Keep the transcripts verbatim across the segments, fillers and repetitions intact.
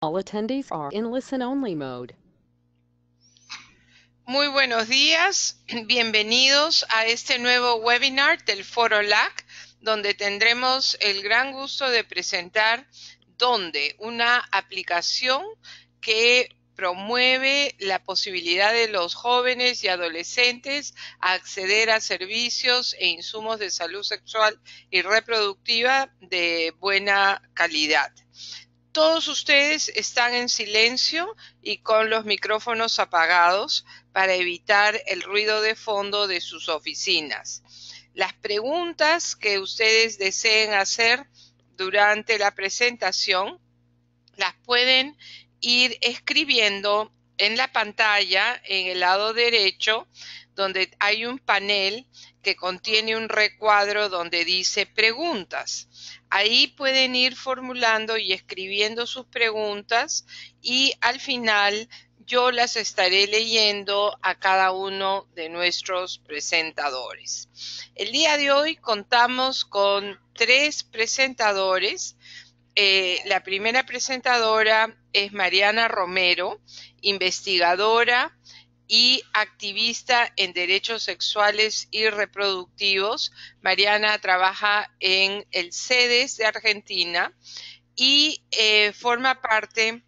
All attendees are in listen-only mode. Muy buenos días, bienvenidos a este nuevo webinar del Foro L A C, donde tendremos el gran gusto de presentar Donde, una aplicación que promueve la posibilidad de los jóvenes y adolescentes a acceder a servicios e insumos de salud sexual y reproductiva de buena calidad. Todos ustedes están en silencio y con los micrófonos apagados para evitar el ruido de fondo de sus oficinas. Las preguntas que ustedes deseen hacer durante la presentación las pueden ir escribiendo en la pantalla en el lado derecho, donde hay un panel que contiene un recuadro donde dice preguntas. Ahí pueden ir formulando y escribiendo sus preguntas y al final yo las estaré leyendo a cada uno de nuestros presentadores. El día de hoy contamos con tres presentadores. Eh, la primera presentadora es Mariana Romero, investigadora y activista en derechos sexuales y reproductivos. Mariana trabaja en el CEDES de Argentina y eh, forma parte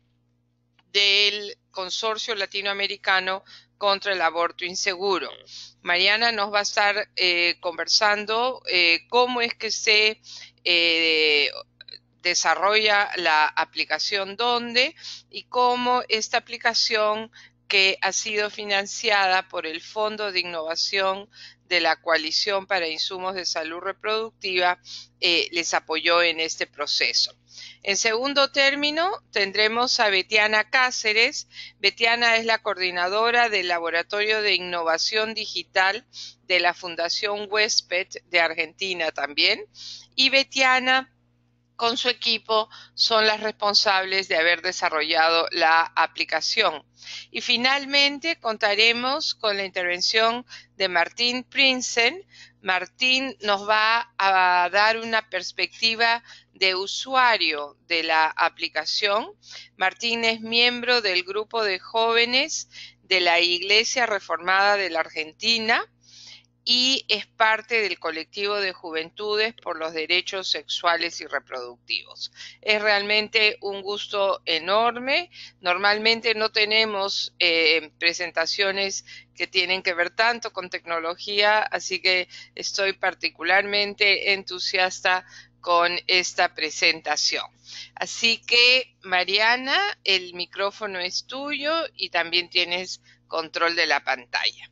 del Consorcio Latinoamericano contra el Aborto Inseguro. Mariana nos va a estar eh, conversando eh, cómo es que se eh, desarrolla la aplicación Donde y cómo esta aplicación, que ha sido financiada por el Fondo de Innovación de la Coalición para Insumos de Salud Reproductiva, eh, les apoyó en este proceso. En segundo término, tendremos a Betiana Cáceres. Betiana es la coordinadora del Laboratorio de Innovación Digital de la Fundación Huésped de Argentina también. Y Betiana, con su equipo, son las responsables de haber desarrollado la aplicación. Y finalmente contaremos con la intervención de Martín Prinsen. Martín nos va a dar una perspectiva de usuario de la aplicación. Martín es miembro del grupo de jóvenes de la Iglesia Reformada de la Argentina y es parte del colectivo de Juventudes por los Derechos Sexuales y Reproductivos. Es realmente un gusto enorme. Normalmente no tenemos eh, presentaciones que tienen que ver tanto con tecnología, así que estoy particularmente entusiasta con esta presentación. Así que, Mariana, el micrófono es tuyo y también tienes control de la pantalla.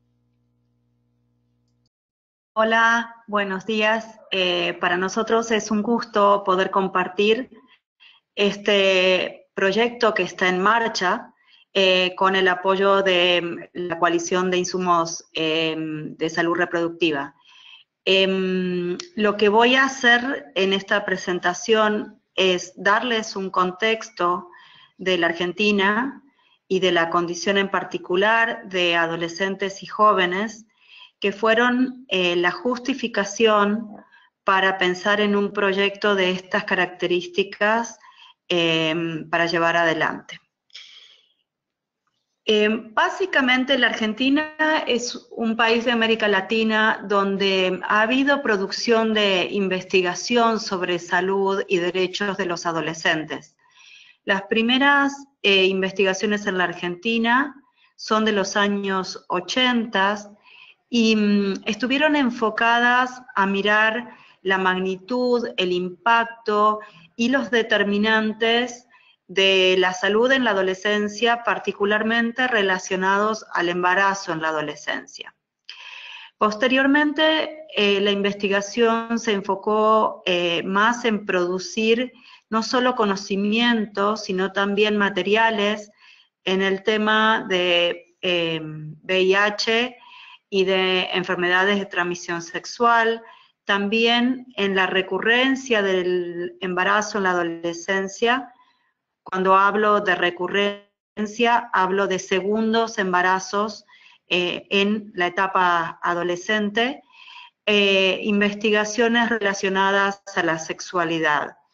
Hola, buenos días. Eh, para nosotros es un gusto poder compartir este proyecto que está en marcha eh, con el apoyo de la Coalición de Insumos eh, de Salud Reproductiva. Eh, lo que voy a hacer en esta presentación es darles un contexto de la Argentina y de la condición en particular de adolescentes y jóvenes que fueron eh, la justificación para pensar en un proyecto de estas características eh, para llevar adelante. Eh, básicamente la Argentina es un país de América Latina donde ha habido producción de investigación sobre salud y derechos de los adolescentes. Las primeras eh, investigaciones en la Argentina son de los años ochenta, y um, estuvieron enfocadas a mirar la magnitud, el impacto y los determinantes de la salud en la adolescencia, particularmente relacionados al embarazo en la adolescencia. Posteriormente, eh, la investigación se enfocó eh, más en producir no solo conocimientos, sino también materiales en el tema de eh, V I H y de enfermedades de transmisión sexual, también en la recurrencia del embarazo en la adolescencia. Cuando hablo de recurrencia, hablo de segundos embarazos eh, en la etapa adolescente, eh, investigaciones relacionadas a la sexualidad.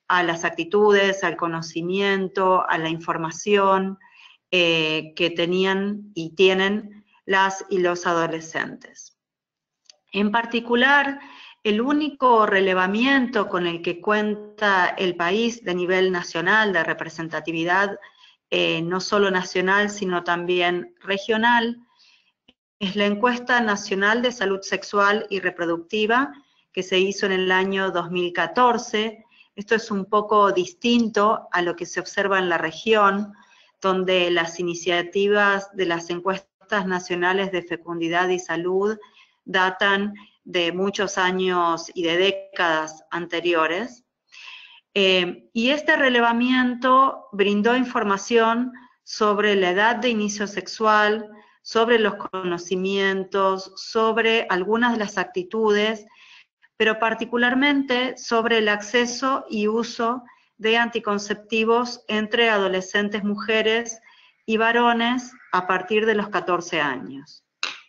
a las actitudes, al conocimiento, a la información eh, que tenían y tienen las y los adolescentes. En particular, el único relevamiento con el que cuenta el país de nivel nacional, de representatividad eh, no solo nacional, sino también regional, es la Encuesta Nacional de Salud Sexual y Reproductiva, que se hizo en el año dos mil catorce. Esto es un poco distinto a lo que se observa en la región, donde las iniciativas de las encuestas nacionales de fecundidad y salud datan de muchos años y de décadas anteriores. Eh, y este relevamiento brindó información sobre la edad de inicio sexual, sobre los conocimientos, sobre algunas de las actitudes, pero particularmente sobre el acceso y uso de anticonceptivos entre adolescentes mujeres y varones a partir de los catorce años.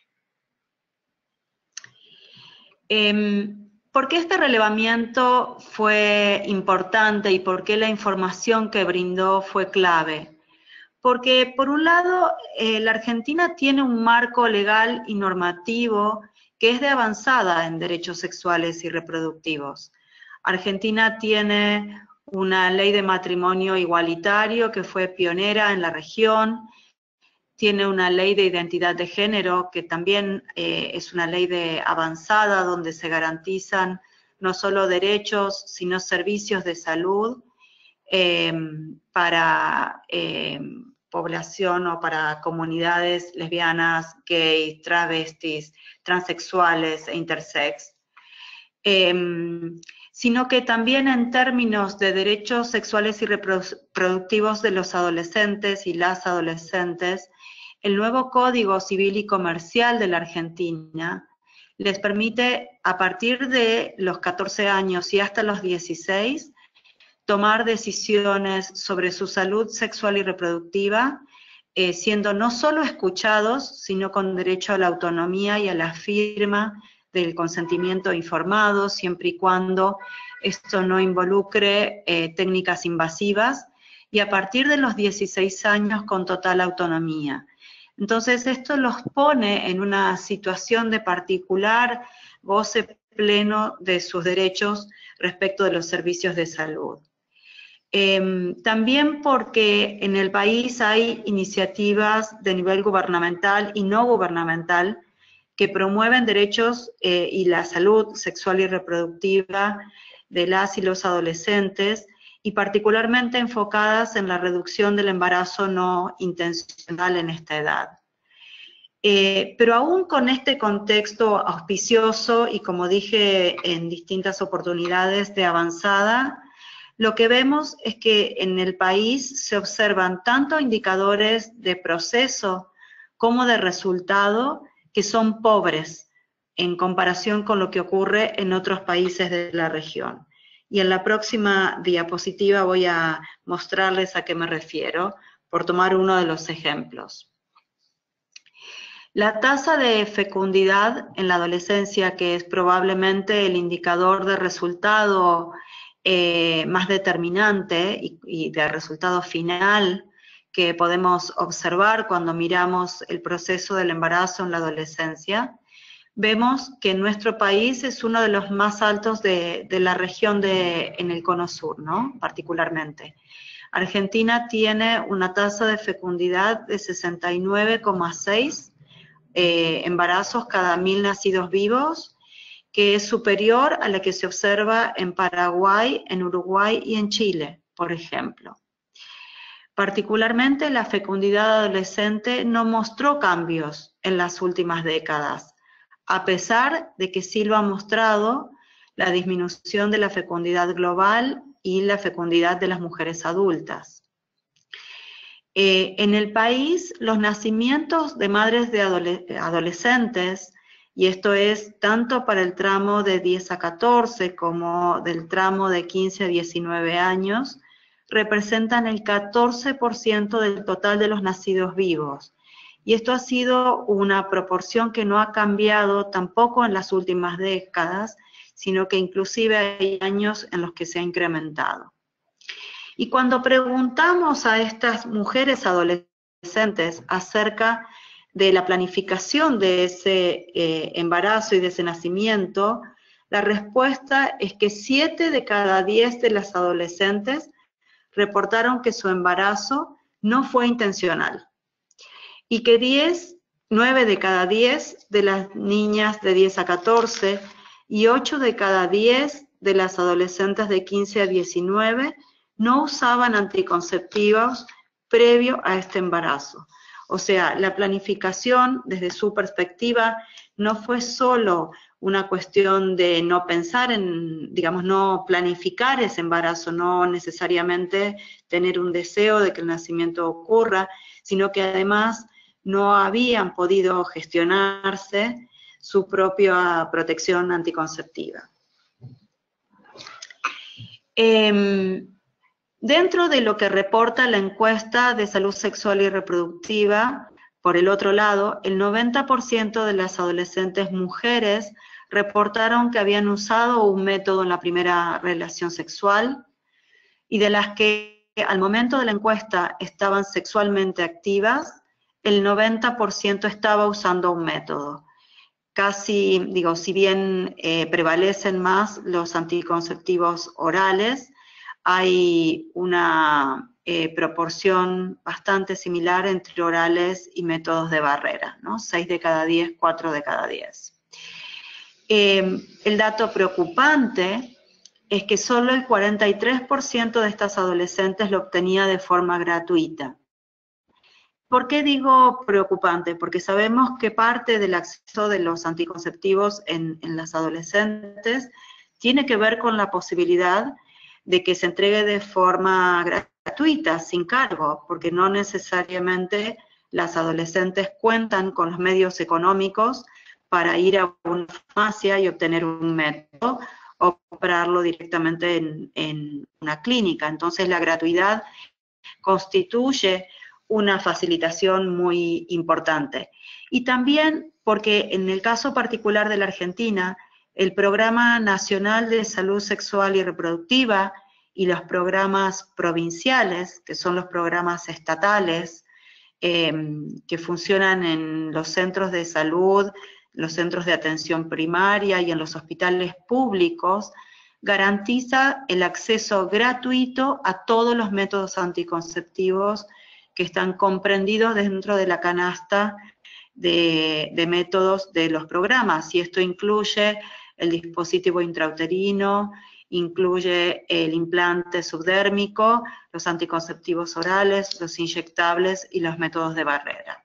Eh, ¿Por qué este relevamiento fue importante y por qué la información que brindó fue clave? Porque, por un lado, eh, la Argentina tiene un marco legal y normativo que es de avanzada en derechos sexuales y reproductivos. Argentina tiene una ley de matrimonio igualitario que fue pionera en la región, tiene una ley de identidad de género que también eh, es una ley de avanzada donde se garantizan no solo derechos, sino servicios de salud eh, para eh, población o para comunidades lesbianas, gays, travestis, transexuales e intersex. Eh, sino que también en términos de derechos sexuales y reproductivos de los adolescentes y las adolescentes, el nuevo Código Civil y Comercial de la Argentina les permite, a partir de los catorce años y hasta los dieciséis, tomar decisiones sobre su salud sexual y reproductiva, eh, siendo no solo escuchados, sino con derecho a la autonomía y a la firma del consentimiento informado, siempre y cuando esto no involucre eh, técnicas invasivas, y a partir de los dieciséis años con total autonomía. Entonces esto los pone en una situación de particular goce pleno de sus derechos respecto de los servicios de salud. Eh, también porque en el país hay iniciativas de nivel gubernamental y no gubernamental que promueven derechos eh, y la salud sexual y reproductiva de las y los adolescentes, y particularmente enfocadas en la reducción del embarazo no intencional en esta edad. Eh, pero aún con este contexto auspicioso y, como dije en distintas oportunidades, de avanzada, lo que vemos es que en el país se observan tanto indicadores de proceso como de resultado que son pobres en comparación con lo que ocurre en otros países de la región. Y en la próxima diapositiva voy a mostrarles a qué me refiero, por tomar uno de los ejemplos. La tasa de fecundidad en la adolescencia, que es probablemente el indicador de resultado eh, más determinante y, y de resultado final que podemos observar cuando miramos el proceso del embarazo en la adolescencia, vemos que nuestro país es uno de los más altos de, de la región de, en el Cono Sur, ¿no? Particularmente. Argentina tiene una tasa de fecundidad de sesenta y nueve coma seis eh, embarazos cada mil nacidos vivos, que es superior a la que se observa en Paraguay, en Uruguay y en Chile, por ejemplo. Particularmente la fecundidad adolescente no mostró cambios en las últimas décadas, a pesar de que sí lo ha mostrado la disminución de la fecundidad global y la fecundidad de las mujeres adultas. Eh, en el país, los nacimientos de madres de adole- adolescentes, y esto es tanto para el tramo de diez a catorce como del tramo de quince a diecinueve años, representan el catorce por ciento del total de los nacidos vivos. Y esto ha sido una proporción que no ha cambiado tampoco en las últimas décadas, sino que inclusive hay años en los que se ha incrementado. Y cuando preguntamos a estas mujeres adolescentes acerca de la planificación de ese eh, embarazo y de ese nacimiento, la respuesta es que siete de cada diez de las adolescentes reportaron que su embarazo no fue intencional y que diez, nueve de cada diez de las niñas de diez a catorce y ocho de cada diez de las adolescentes de quince a diecinueve no usaban anticonceptivos previo a este embarazo. O sea, la planificación desde su perspectiva no fue solo una cuestión de no pensar en, digamos, no planificar ese embarazo, no necesariamente tener un deseo de que el nacimiento ocurra, sino que además no habían podido gestionarse su propia protección anticonceptiva. Eh, dentro de lo que reporta la encuesta de salud sexual y reproductiva, por el otro lado, el noventa por ciento de las adolescentes mujeres reportaron que habían usado un método en la primera relación sexual, y de las que al momento de la encuesta estaban sexualmente activas, el noventa por ciento estaba usando un método. Casi, digo, si bien eh, prevalecen más los anticonceptivos orales, hay una eh, proporción bastante similar entre orales y métodos de barrera, ¿no? seis de cada diez, cuatro de cada diez. Eh, el dato preocupante es que solo el cuarenta y tres por ciento de estas adolescentes lo obtenía de forma gratuita. ¿Por qué digo preocupante? Porque sabemos que parte del acceso de los anticonceptivos en, en las adolescentes tiene que ver con la posibilidad de que se entregue de forma gratuita, sin cargo, porque no necesariamente las adolescentes cuentan con los medios económicos para ir a una farmacia y obtener un método o comprarlo directamente en, en una clínica. Entonces la gratuidad constituye una facilitación muy importante. Y también porque en el caso particular de la Argentina, el Programa Nacional de Salud Sexual y Reproductiva y los programas provinciales, que son los programas estatales, eh, que funcionan en los centros de salud, los centros de atención primaria y en los hospitales públicos, garantiza el acceso gratuito a todos los métodos anticonceptivos que están comprendidos dentro de la canasta de, de métodos de los programas, y esto incluye el dispositivo intrauterino, incluye el implante subdérmico, los anticonceptivos orales, los inyectables y los métodos de barrera.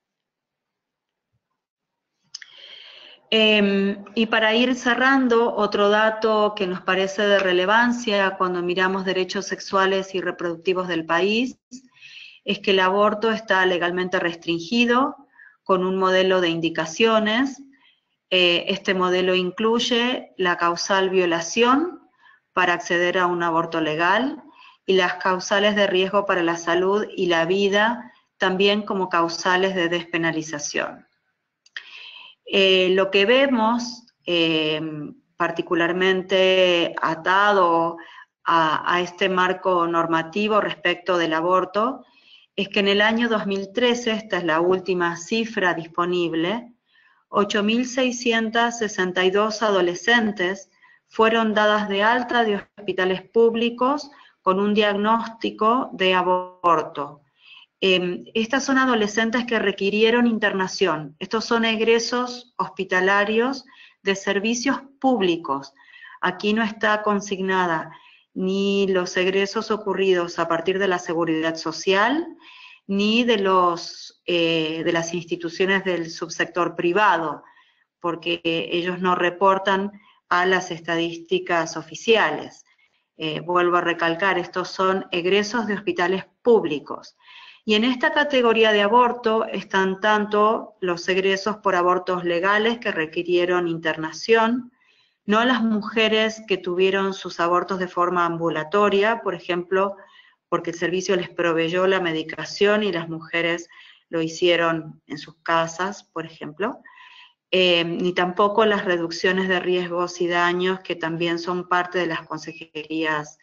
Eh, y para ir cerrando, otro dato que nos parece de relevancia cuando miramos derechos sexuales y reproductivos del país es que el aborto está legalmente restringido con un modelo de indicaciones. Eh, este modelo incluye la causal violación para acceder a un aborto legal y las causales de riesgo para la salud y la vida también como causales de despenalización. Eh, lo que vemos, eh, particularmente atado a, a este marco normativo respecto del aborto, es que en el año dos mil trece, esta es la última cifra disponible, ocho mil seiscientas sesenta y dos adolescentes fueron dadas de alta de hospitales públicos con un diagnóstico de aborto. Eh, estas son adolescentes que requirieron internación. Estos son egresos hospitalarios de servicios públicos. Aquí no está consignada ni los egresos ocurridos a partir de la seguridad social, ni de, los, eh, de las instituciones del subsector privado, porque eh, ellos no reportan a las estadísticas oficiales. Eh, vuelvo a recalcar, estos son egresos de hospitales públicos. Y en esta categoría de aborto están tanto los egresos por abortos legales que requirieron internación, no las mujeres que tuvieron sus abortos de forma ambulatoria, por ejemplo, porque el servicio les proveyó la medicación y las mujeres lo hicieron en sus casas, por ejemplo, eh, ni tampoco las reducciones de riesgos y daños que también son parte de las consejerías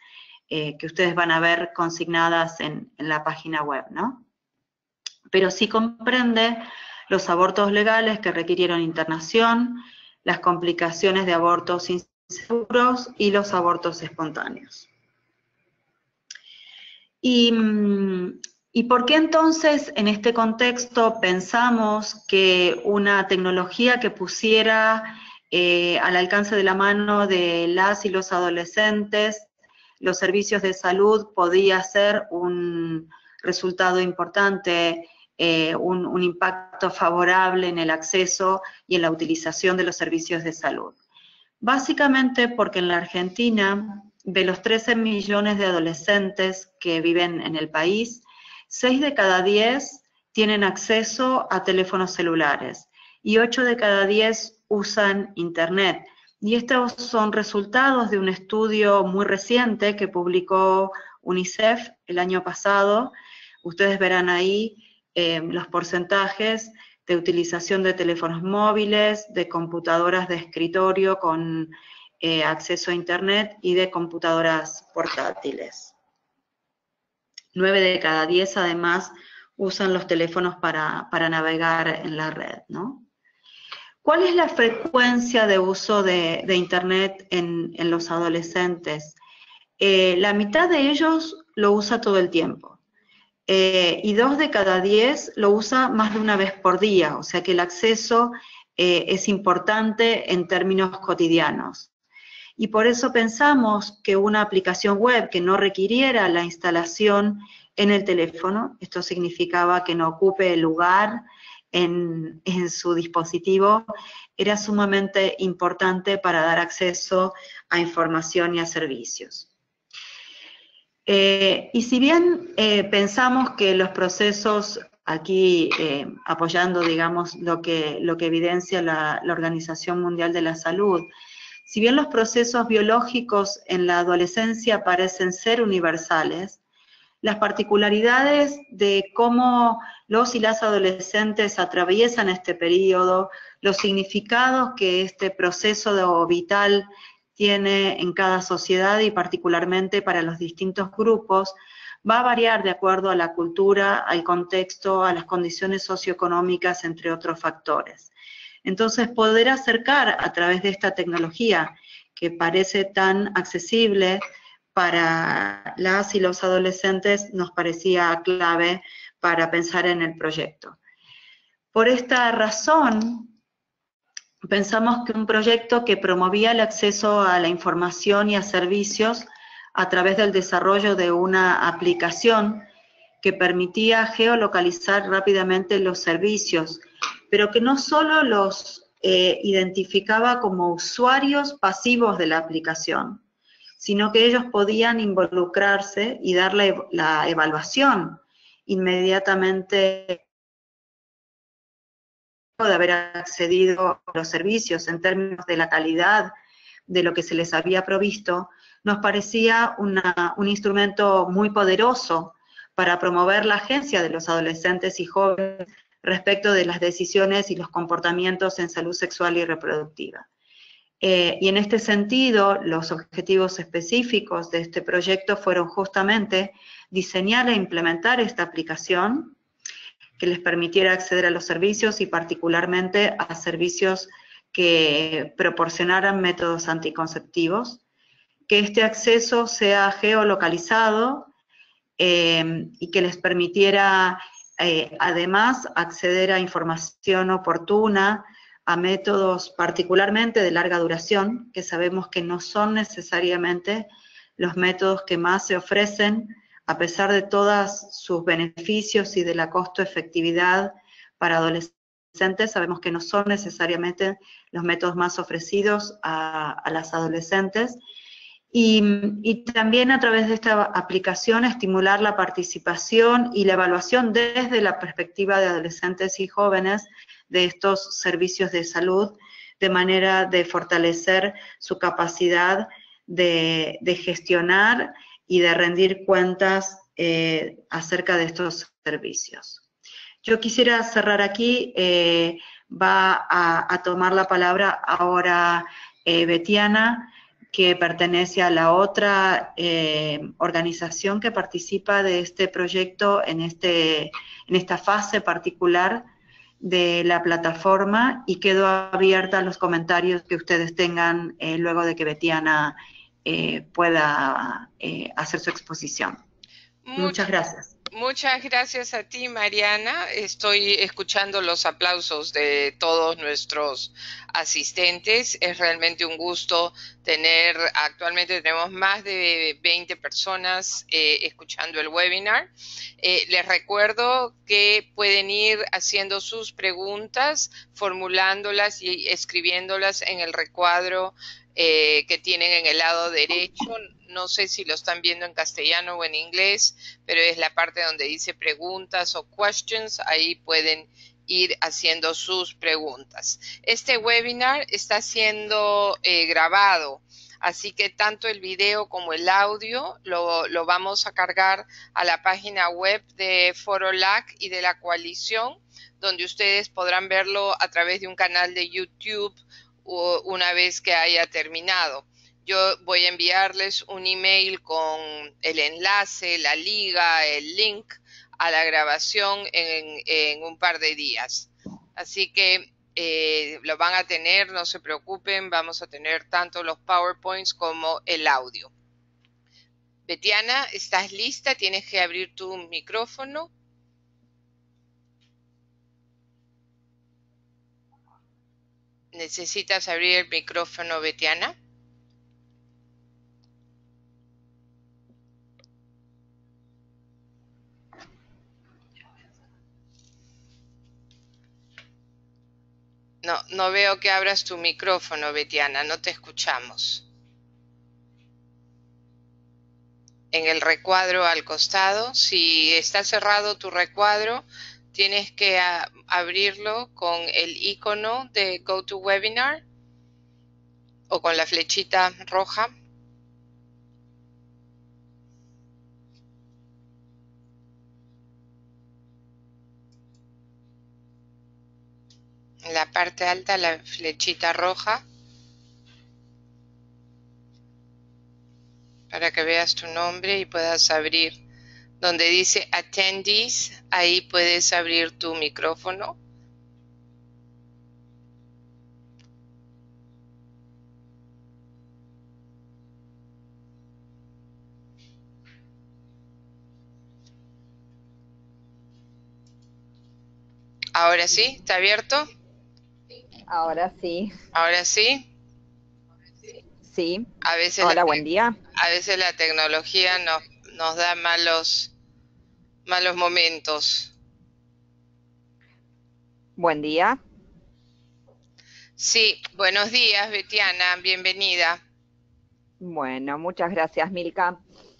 eh, que ustedes van a ver consignadas en, en la página web, ¿no? Pero sí comprende los abortos legales que requirieron internación, las complicaciones de abortos inseguros y los abortos espontáneos. Y, ¿Y por qué entonces en este contexto pensamos que una tecnología que pusiera eh, al alcance de la mano de las y los adolescentes los servicios de salud podía ser un resultado importante, eh, un, un impacto favorable en el acceso y en la utilización de los servicios de salud? Básicamente porque en la Argentina, de los trece millones de adolescentes que viven en el país, seis de cada diez tienen acceso a teléfonos celulares y ocho de cada diez usan Internet. Y estos son resultados de un estudio muy reciente que publicó UNICEF el año pasado. Ustedes verán ahí eh, los porcentajes de utilización de teléfonos móviles, de computadoras de escritorio con eh, acceso a Internet y de computadoras portátiles. Nueve de cada diez, además, usan los teléfonos para, para navegar en la red, ¿no? ¿Cuál es la frecuencia de uso de, de Internet en, en los adolescentes? Eh, la mitad de ellos lo usa todo el tiempo. Eh, y dos de cada diez lo usa más de una vez por día, o sea que el acceso eh, es importante en términos cotidianos. Y por eso pensamos que una aplicación web que no requiriera la instalación en el teléfono, esto significaba que no ocupe el lugar en, en su dispositivo, era sumamente importante para dar acceso a información y a servicios. Eh, y si bien eh, pensamos que los procesos, aquí eh, apoyando, digamos, lo que, lo que evidencia la, la Organización Mundial de la Salud, si bien los procesos biológicos en la adolescencia parecen ser universales, las particularidades de cómo los y las adolescentes atraviesan este periodo, los significados que este proceso vital tiene en cada sociedad y particularmente para los distintos grupos, va a variar de acuerdo a la cultura, al contexto, a las condiciones socioeconómicas, entre otros factores. Entonces, poder acercar a través de esta tecnología que parece tan accesible para las y los adolescentes nos parecía clave para pensar en el proyecto. Por esta razón, pensamos que un proyecto que promovía el acceso a la información y a servicios a través del desarrollo de una aplicación que permitía geolocalizar rápidamente los servicios, pero que no solo los eh, identificaba como usuarios pasivos de la aplicación, sino que ellos podían involucrarse y dar la, la evaluación inmediatamente de haber accedido a los servicios en términos de la calidad de lo que se les había provisto, nos parecía una, un instrumento muy poderoso para promover la agencia de los adolescentes y jóvenes respecto de las decisiones y los comportamientos en salud sexual y reproductiva. Eh, y en este sentido, los objetivos específicos de este proyecto fueron justamente diseñar e implementar esta aplicación que les permitiera acceder a los servicios y particularmente a servicios que proporcionaran métodos anticonceptivos, que este acceso sea geolocalizado eh, y que les permitiera eh, además acceder a información oportuna, a métodos particularmente de larga duración, que sabemos que no son necesariamente los métodos que más se ofrecen, a pesar de todos sus beneficios y de la costo-efectividad para adolescentes, sabemos que no son necesariamente los métodos más ofrecidos a, a las adolescentes. Y, y también a través de esta aplicación estimular la participación y la evaluación desde la perspectiva de adolescentes y jóvenes de estos servicios de salud, de manera de fortalecer su capacidad de, de gestionar y de rendir cuentas eh, acerca de estos servicios. Yo quisiera cerrar aquí, eh, va a, a tomar la palabra ahora eh, Betiana, que pertenece a la otra eh, organización que participa de este proyecto en, este, en esta fase particular de la plataforma, y quedo abierta a los comentarios que ustedes tengan eh, luego de que Betiana eh, pueda eh, hacer su exposición. Muchas gracias. Muchas gracias a ti, Mariana. Estoy escuchando los aplausos de todos nuestros asistentes. Es realmente un gusto tener, actualmente tenemos más de veinte personas eh, escuchando el webinar. Eh, les recuerdo que pueden ir haciendo sus preguntas, formulándolas y escribiéndolas en el recuadro eh, que tienen en el lado derecho. No sé si lo están viendo en castellano o en inglés, pero es la parte donde dice preguntas o questions. Ahí pueden ir haciendo sus preguntas. Este webinar está siendo eh, grabado, así que tanto el video como el audio lo, lo vamos a cargar a la página web de Foro L A C y de la coalición, donde ustedes podrán verlo a través de un canal de YouTube una vez que haya terminado. Yo voy a enviarles un email con el enlace, la liga, el link a la grabación en, en un par de días. Así que eh, lo van a tener, no se preocupen, vamos a tener tanto los PowerPoints como el audio. Betiana, ¿estás lista? Tienes que abrir tu micrófono. ¿Necesitas abrir el micrófono, Betiana? No, no veo que abras tu micrófono, Betiana, no te escuchamos. En el recuadro al costado, si está cerrado tu recuadro, tienes que a, abrirlo con el icono de GoToWebinar o con la flechita roja. En la parte alta, la flechita roja, para que veas tu nombre y puedas abrir. Donde dice Attendees, ahí puedes abrir tu micrófono. Ahora sí, ¿está abierto? Ahora sí. Ahora sí. Sí. A veces Hola, la, buen día. A veces la tecnología nos, nos da malos, malos momentos. Buen día. Sí, buenos días, Betiana, bienvenida. Bueno, muchas gracias, Milka.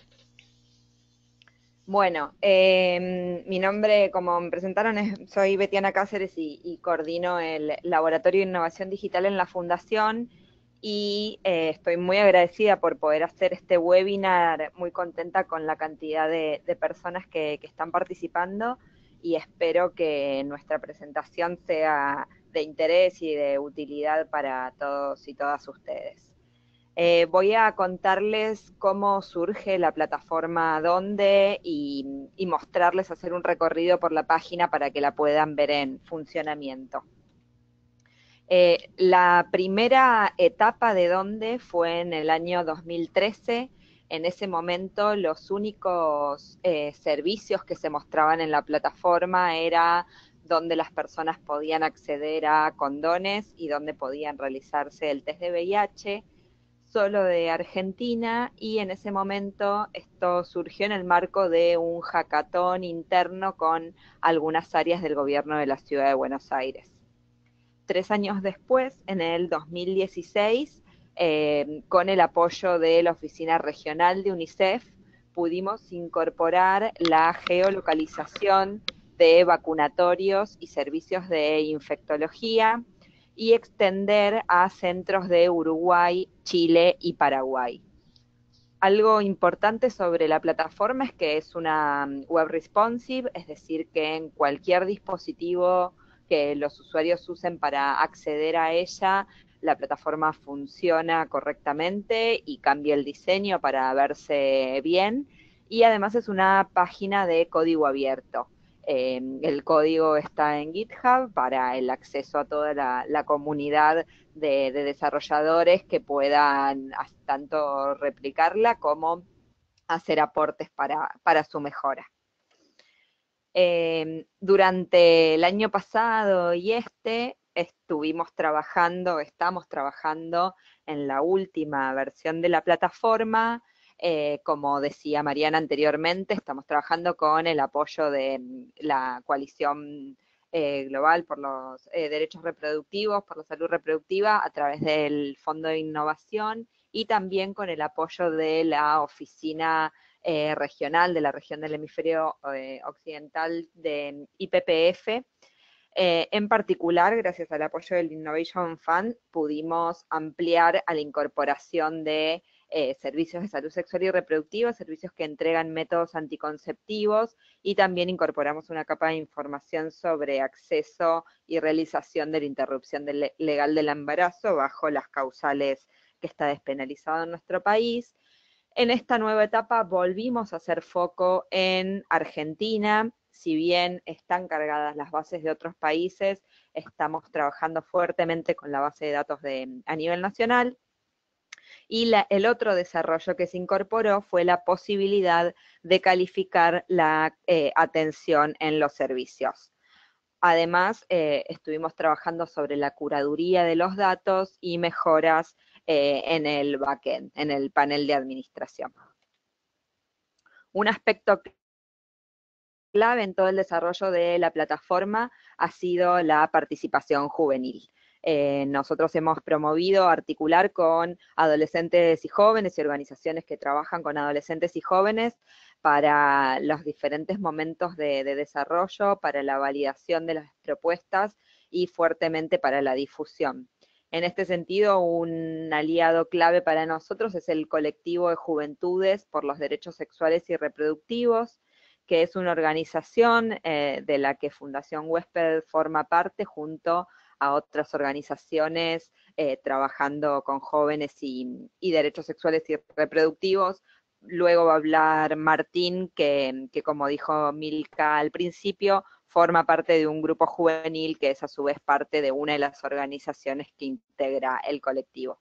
Bueno, eh, mi nombre, como me presentaron, es, soy Betiana Cáceres y, y coordino el Laboratorio de Innovación Digital en la Fundación, y eh, estoy muy agradecida por poder hacer este webinar, muy contenta con la cantidad de, de personas que, que están participando, y espero que nuestra presentación sea de interés y de utilidad para todos y todas ustedes. Eh, voy a contarles cómo surge la plataforma Donde y, y mostrarles, hacer un recorrido por la página para que la puedan ver en funcionamiento. Eh, la primera etapa de Donde fue en el año dos mil trece. En ese momento los únicos eh, servicios que se mostraban en la plataforma era donde las personas podían acceder a condones y donde podían realizarse el test de V I H, solo de Argentina, y en ese momento esto surgió en el marco de un hackathon interno con algunas áreas del gobierno de la ciudad de Buenos Aires. Tres años después, en el dos mil dieciséis, eh, con el apoyo de la Oficina Regional de UNICEF, pudimos incorporar la geolocalización de vacunatorios y servicios de infectología y extender a centros de Uruguay, Chile y Paraguay. Algo importante sobre la plataforma es que es una web responsive, es decir, que en cualquier dispositivo que los usuarios usen para acceder a ella, la plataforma funciona correctamente y cambia el diseño para verse bien, y además es una página de código abierto. Eh, el código está en GitHub para el acceso a toda la, la comunidad de, de desarrolladores que puedan tanto replicarla como hacer aportes para, para su mejora. Eh, durante el año pasado y este estuvimos trabajando, estamos trabajando en la última versión de la plataforma. Eh, como decía Mariana anteriormente, estamos trabajando con el apoyo de la coalición eh, global por los eh, derechos reproductivos, por la salud reproductiva, a través del Fondo de Innovación, y también con el apoyo de la Oficina eh, Regional de la región del hemisferio eh, occidental de I P P F. Eh, en particular, gracias al apoyo del Innovation Fund, pudimos ampliar a la incorporación de eh, servicios de salud sexual y reproductiva, servicios que entregan métodos anticonceptivos, y también incorporamos una capa de información sobre acceso y realización de la interrupción de legal del embarazo bajo las causales que está despenalizado en nuestro país. En esta nueva etapa volvimos a hacer foco en Argentina. Si bien están cargadas las bases de otros países, estamos trabajando fuertemente con la base de datos de, a nivel nacional. Y la, el otro desarrollo que se incorporó fue la posibilidad de calificar la eh, atención en los servicios. Además, eh, estuvimos trabajando sobre la curaduría de los datos y mejoras eh, en el backend, en el panel de administración. Un aspecto clave en todo el desarrollo de la plataforma ha sido la participación juvenil. Eh, nosotros hemos promovido articular con adolescentes y jóvenes y organizaciones que trabajan con adolescentes y jóvenes para los diferentes momentos de, de desarrollo, para la validación de las propuestas y fuertemente para la difusión. En este sentido, un aliado clave para nosotros es el colectivo de Juventudes por los Derechos Sexuales y Reproductivos, que es una organización eh, de la que Fundación Huésped forma parte junto a otras organizaciones eh, trabajando con jóvenes y, y derechos sexuales y reproductivos. Luego va a hablar Martín, que, que como dijo Milka al principio, forma parte de un grupo juvenil que es a su vez parte de una de las organizaciones que integra el colectivo.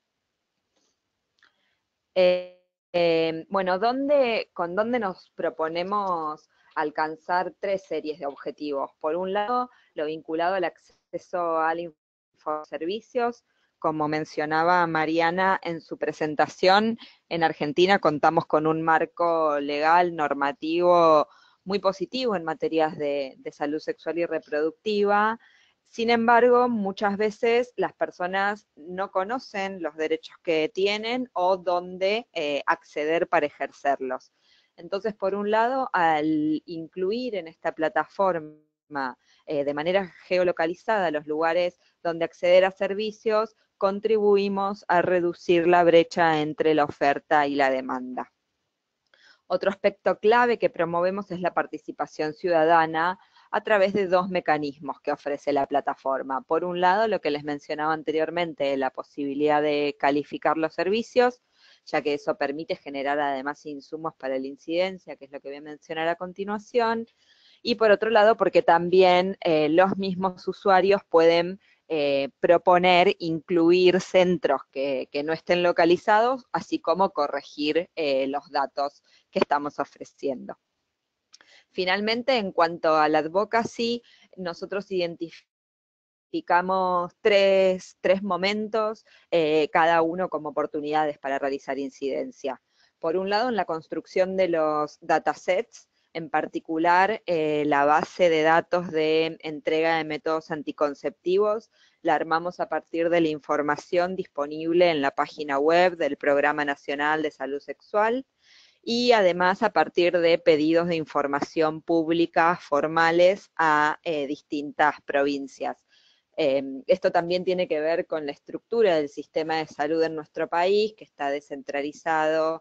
Eh, eh, bueno, ¿dónde, ¿con dónde nos proponemos alcanzar tres series de objetivos? Por un lado, lo vinculado al acceso a la infoservicios. Como mencionaba Mariana en su presentación, en Argentina contamos con un marco legal, normativo, muy positivo en materias de, de salud sexual y reproductiva. Sin embargo, muchas veces las personas no conocen los derechos que tienen o dónde eh, acceder para ejercerlos. Entonces, por un lado, al incluir en esta plataforma eh, de manera geolocalizada los lugares donde acceder a servicios, contribuimos a reducir la brecha entre la oferta y la demanda. Otro aspecto clave que promovemos es la participación ciudadana a través de dos mecanismos que ofrece la plataforma. Por un lado, lo que les mencionaba anteriormente, la posibilidad de calificar los servicios, ya que eso permite generar además insumos para la incidencia, que es lo que voy a mencionar a continuación. Y por otro lado, porque también eh, los mismos usuarios pueden eh, proponer incluir centros que, que no estén localizados, así como corregir eh, los datos que estamos ofreciendo. Finalmente, en cuanto al advocacy, nosotros identificamos tres, tres momentos, eh, cada uno como oportunidades para realizar incidencia. Por un lado, en la construcción de los datasets, en particular eh, la base de datos de entrega de métodos anticonceptivos, la armamos a partir de la información disponible en la página web del Programa Nacional de Salud Sexual, y además a partir de pedidos de información pública formales a eh, distintas provincias. Eh, esto también tiene que ver con la estructura del sistema de salud en nuestro país, que está descentralizado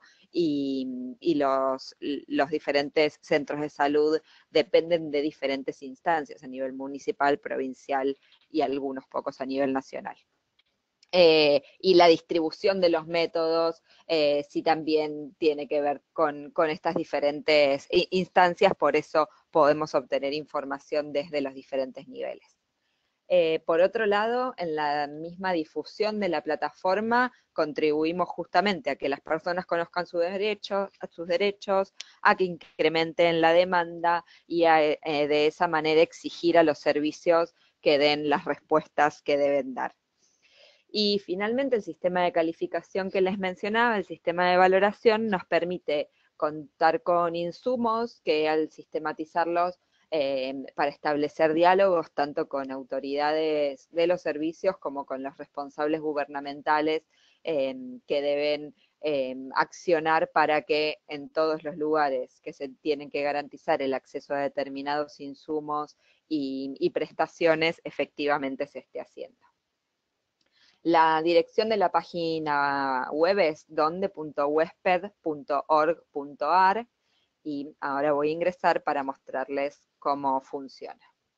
y, y los, los diferentes centros de salud dependen de diferentes instancias a nivel municipal, provincial y algunos pocos a nivel nacional. Eh, y la distribución de los métodos, eh, sí también tiene que ver con, con estas diferentes instancias, por eso podemos obtener información desde los diferentes niveles. Eh, por otro lado, en la misma difusión de la plataforma, contribuimos justamente a que las personas conozcan sus derechos, sus derechos, a que incrementen la demanda y a, eh, de esa manera exigir a los servicios que den las respuestas que deben dar. Y finalmente el sistema de calificación que les mencionaba, el sistema de valoración, nos permite contar con insumos que al sistematizarlos eh, para establecer diálogos tanto con autoridades de los servicios como con los responsables gubernamentales eh, que deben eh, accionar para que en todos los lugares que se tienen que garantizar el acceso a determinados insumos y, y prestaciones efectivamente se esté haciendo. La dirección de la página web es donde punto huésped punto org punto ar y ahora voy a ingresar para mostrarles cómo funciona.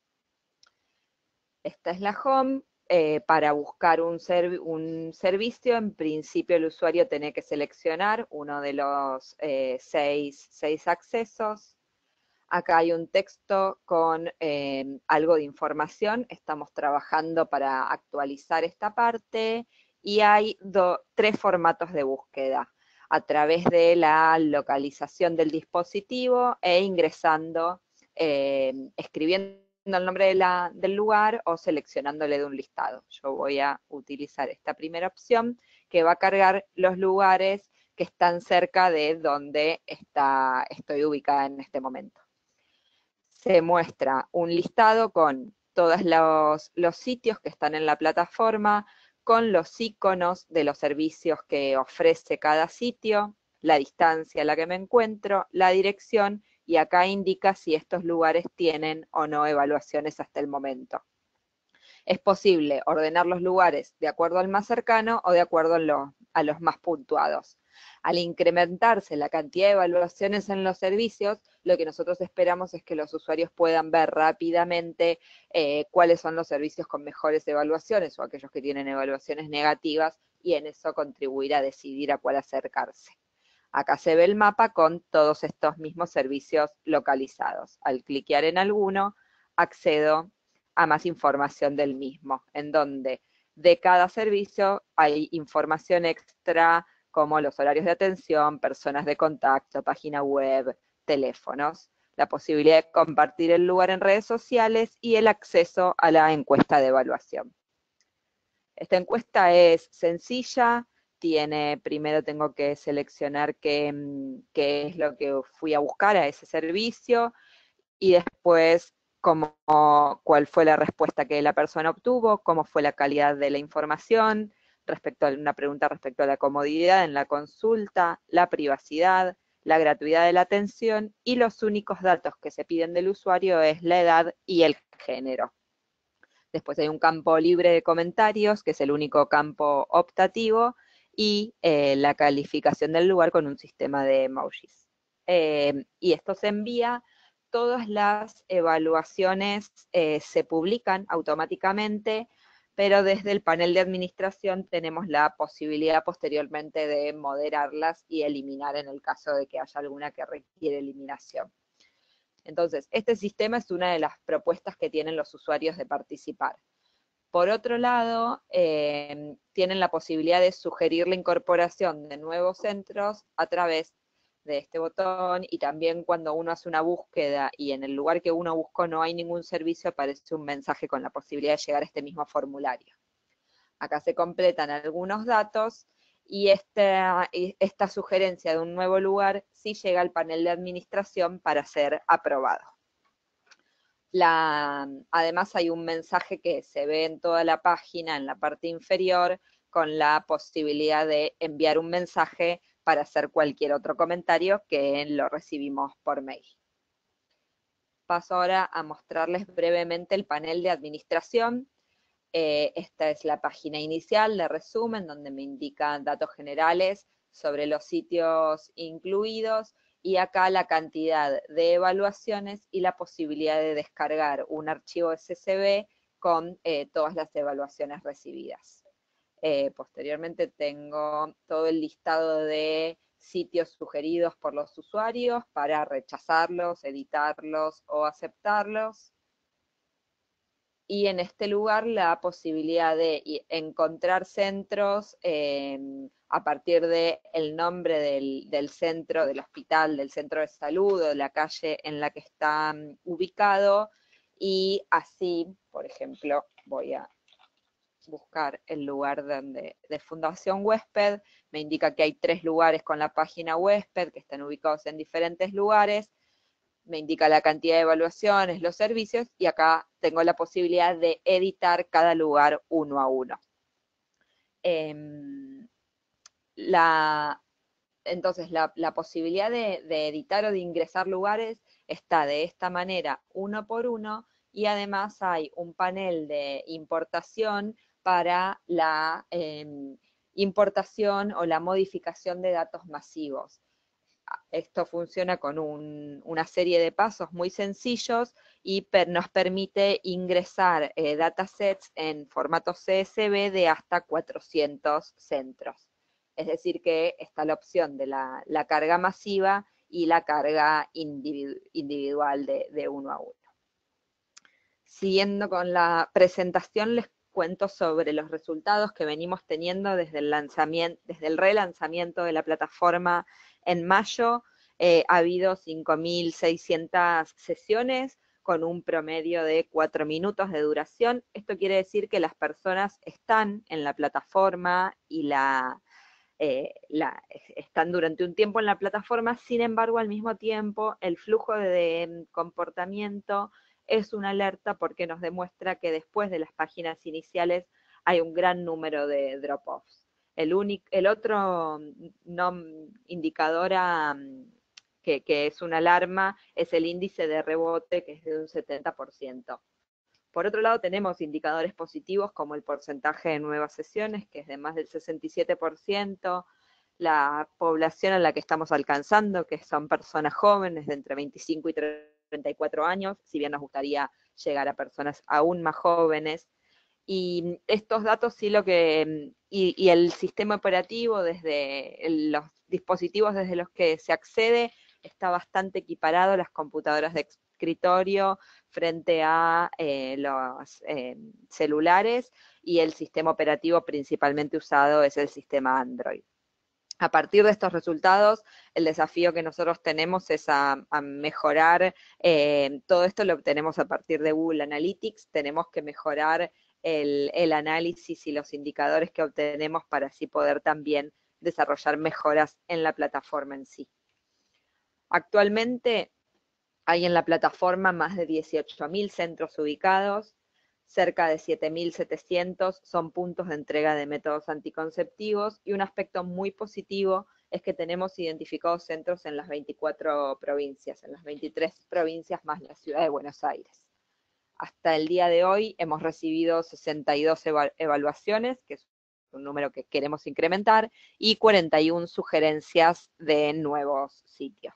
Esta es la home. Eh, para buscar un, serv un servicio, en principio el usuario tiene que seleccionar uno de los eh, seis, seis accesos. Acá hay un texto con eh, algo de información, estamos trabajando para actualizar esta parte, y hay do, tres formatos de búsqueda, a través de la localización del dispositivo e ingresando, eh, escribiendo el nombre de la, del lugar o seleccionándole de un listado. Yo voy a utilizar esta primera opción, que va a cargar los lugares que están cerca de donde está, estoy ubicada en este momento. Se muestra un listado con todos los, los sitios que están en la plataforma, con los iconos de los servicios que ofrece cada sitio, la distancia a la que me encuentro, la dirección, y acá indica si estos lugares tienen o no evaluaciones hasta el momento. Es posible ordenar los lugares de acuerdo al más cercano o de acuerdo a, lo, a los más puntuados. Al incrementarse la cantidad de evaluaciones en los servicios, lo que nosotros esperamos es que los usuarios puedan ver rápidamente eh, cuáles son los servicios con mejores evaluaciones o aquellos que tienen evaluaciones negativas, y en eso contribuir a decidir a cuál acercarse. Acá se ve el mapa con todos estos mismos servicios localizados. Al cliquear en alguno, accedo a más información del mismo, en donde de cada servicio hay información extra como los horarios de atención, personas de contacto, página web, teléfonos, la posibilidad de compartir el lugar en redes sociales y el acceso a la encuesta de evaluación. Esta encuesta es sencilla, tiene, primero tengo que seleccionar qué, qué es lo que fui a buscar a ese servicio, y después cómo, cuál fue la respuesta que la persona obtuvo, cómo fue la calidad de la información, respecto a una pregunta respecto a la comodidad en la consulta, la privacidad, la gratuidad de la atención, y los únicos datos que se piden del usuario es la edad y el género. Después hay un campo libre de comentarios, que es el único campo optativo, y eh, la calificación del lugar con un sistema de emojis. Eh, y esto se envía. Todas las evaluaciones eh, se publican automáticamente, pero desde el panel de administración tenemos la posibilidad posteriormente de moderarlas y eliminar en el caso de que haya alguna que requiere eliminación. Entonces, este sistema es una de las propuestas que tienen los usuarios de participar. Por otro lado, eh, tienen la posibilidad de sugerir la incorporación de nuevos centros a través de este botón, y también cuando uno hace una búsqueda y en el lugar que uno buscó no hay ningún servicio, aparece un mensaje con la posibilidad de llegar a este mismo formulario. Acá se completan algunos datos, y esta, esta sugerencia de un nuevo lugar sí llega al panel de administración para ser aprobado. La, además hay un mensaje que se ve en toda la página, en la parte inferior, con la posibilidad de enviar un mensaje para hacer cualquier otro comentario, que lo recibimos por mail. Paso ahora a mostrarles brevemente el panel de administración. Eh, esta es la página inicial de resumen, donde me indican datos generales sobre los sitios incluidos, y acá la cantidad de evaluaciones y la posibilidad de descargar un archivo S S V con eh, todas las evaluaciones recibidas. Eh, posteriormente tengo todo el listado de sitios sugeridos por los usuarios para rechazarlos, editarlos o aceptarlos. Y en este lugar la posibilidad de encontrar centros eh, a partir del nombre del, del centro, del hospital, del centro de salud o de la calle en la que está um, ubicado, y así, por ejemplo, voy a buscar el lugar donde, de Fundación Huésped, me indica que hay tres lugares con la página Huésped que están ubicados en diferentes lugares, me indica la cantidad de evaluaciones, los servicios, y acá tengo la posibilidad de editar cada lugar uno a uno. Eh, la, entonces, la, la posibilidad de, de editar o de ingresar lugares está de esta manera, uno por uno, y además hay un panel de importación para la eh, importación o la modificación de datos masivos. Esto funciona con un, una serie de pasos muy sencillos y per, nos permite ingresar eh, datasets en formato C S V de hasta cuatrocientos centros. Es decir que está la opción de la, la carga masiva y la carga individu individual de, de uno a uno. Siguiendo con la presentación, les cuento sobre los resultados que venimos teniendo desde el lanzamiento, desde el relanzamiento de la plataforma en mayo. Eh, ha habido cinco mil seiscientas sesiones con un promedio de cuatro minutos de duración. Esto quiere decir que las personas están en la plataforma y la, eh, la, están durante un tiempo en la plataforma, sin embargo, al mismo tiempo, el flujo de, de comportamiento es una alerta porque nos demuestra que después de las páginas iniciales hay un gran número de drop-offs. El, el otro no, indicador a, que, que es una alarma es el índice de rebote, que es de un setenta por ciento. Por otro lado, tenemos indicadores positivos como el porcentaje de nuevas sesiones, que es de más del sesenta y siete por ciento, la población a la que estamos alcanzando, que son personas jóvenes de entre veinticinco y treinta y cuatro años, si bien nos gustaría llegar a personas aún más jóvenes. Y estos datos sí lo que, y, y el sistema operativo desde el, los dispositivos desde los que se accede está bastante equiparado a las computadoras de escritorio frente a eh, los eh, celulares, y el sistema operativo principalmente usado es el sistema Android. A partir de estos resultados, el desafío que nosotros tenemos es a, a mejorar, eh, todo esto lo obtenemos a partir de Google Analytics, tenemos que mejorar el, el análisis y los indicadores que obtenemos para así poder también desarrollar mejoras en la plataforma en sí. Actualmente hay en la plataforma más de dieciocho mil centros ubicados, cerca de siete mil setecientos son puntos de entrega de métodos anticonceptivos, y un aspecto muy positivo es que tenemos identificados centros en las veinticuatro provincias, en las veintitrés provincias más la ciudad de Buenos Aires. Hasta el día de hoy hemos recibido sesenta y dos evaluaciones, que es un número que queremos incrementar, y cuarenta y una sugerencias de nuevos sitios.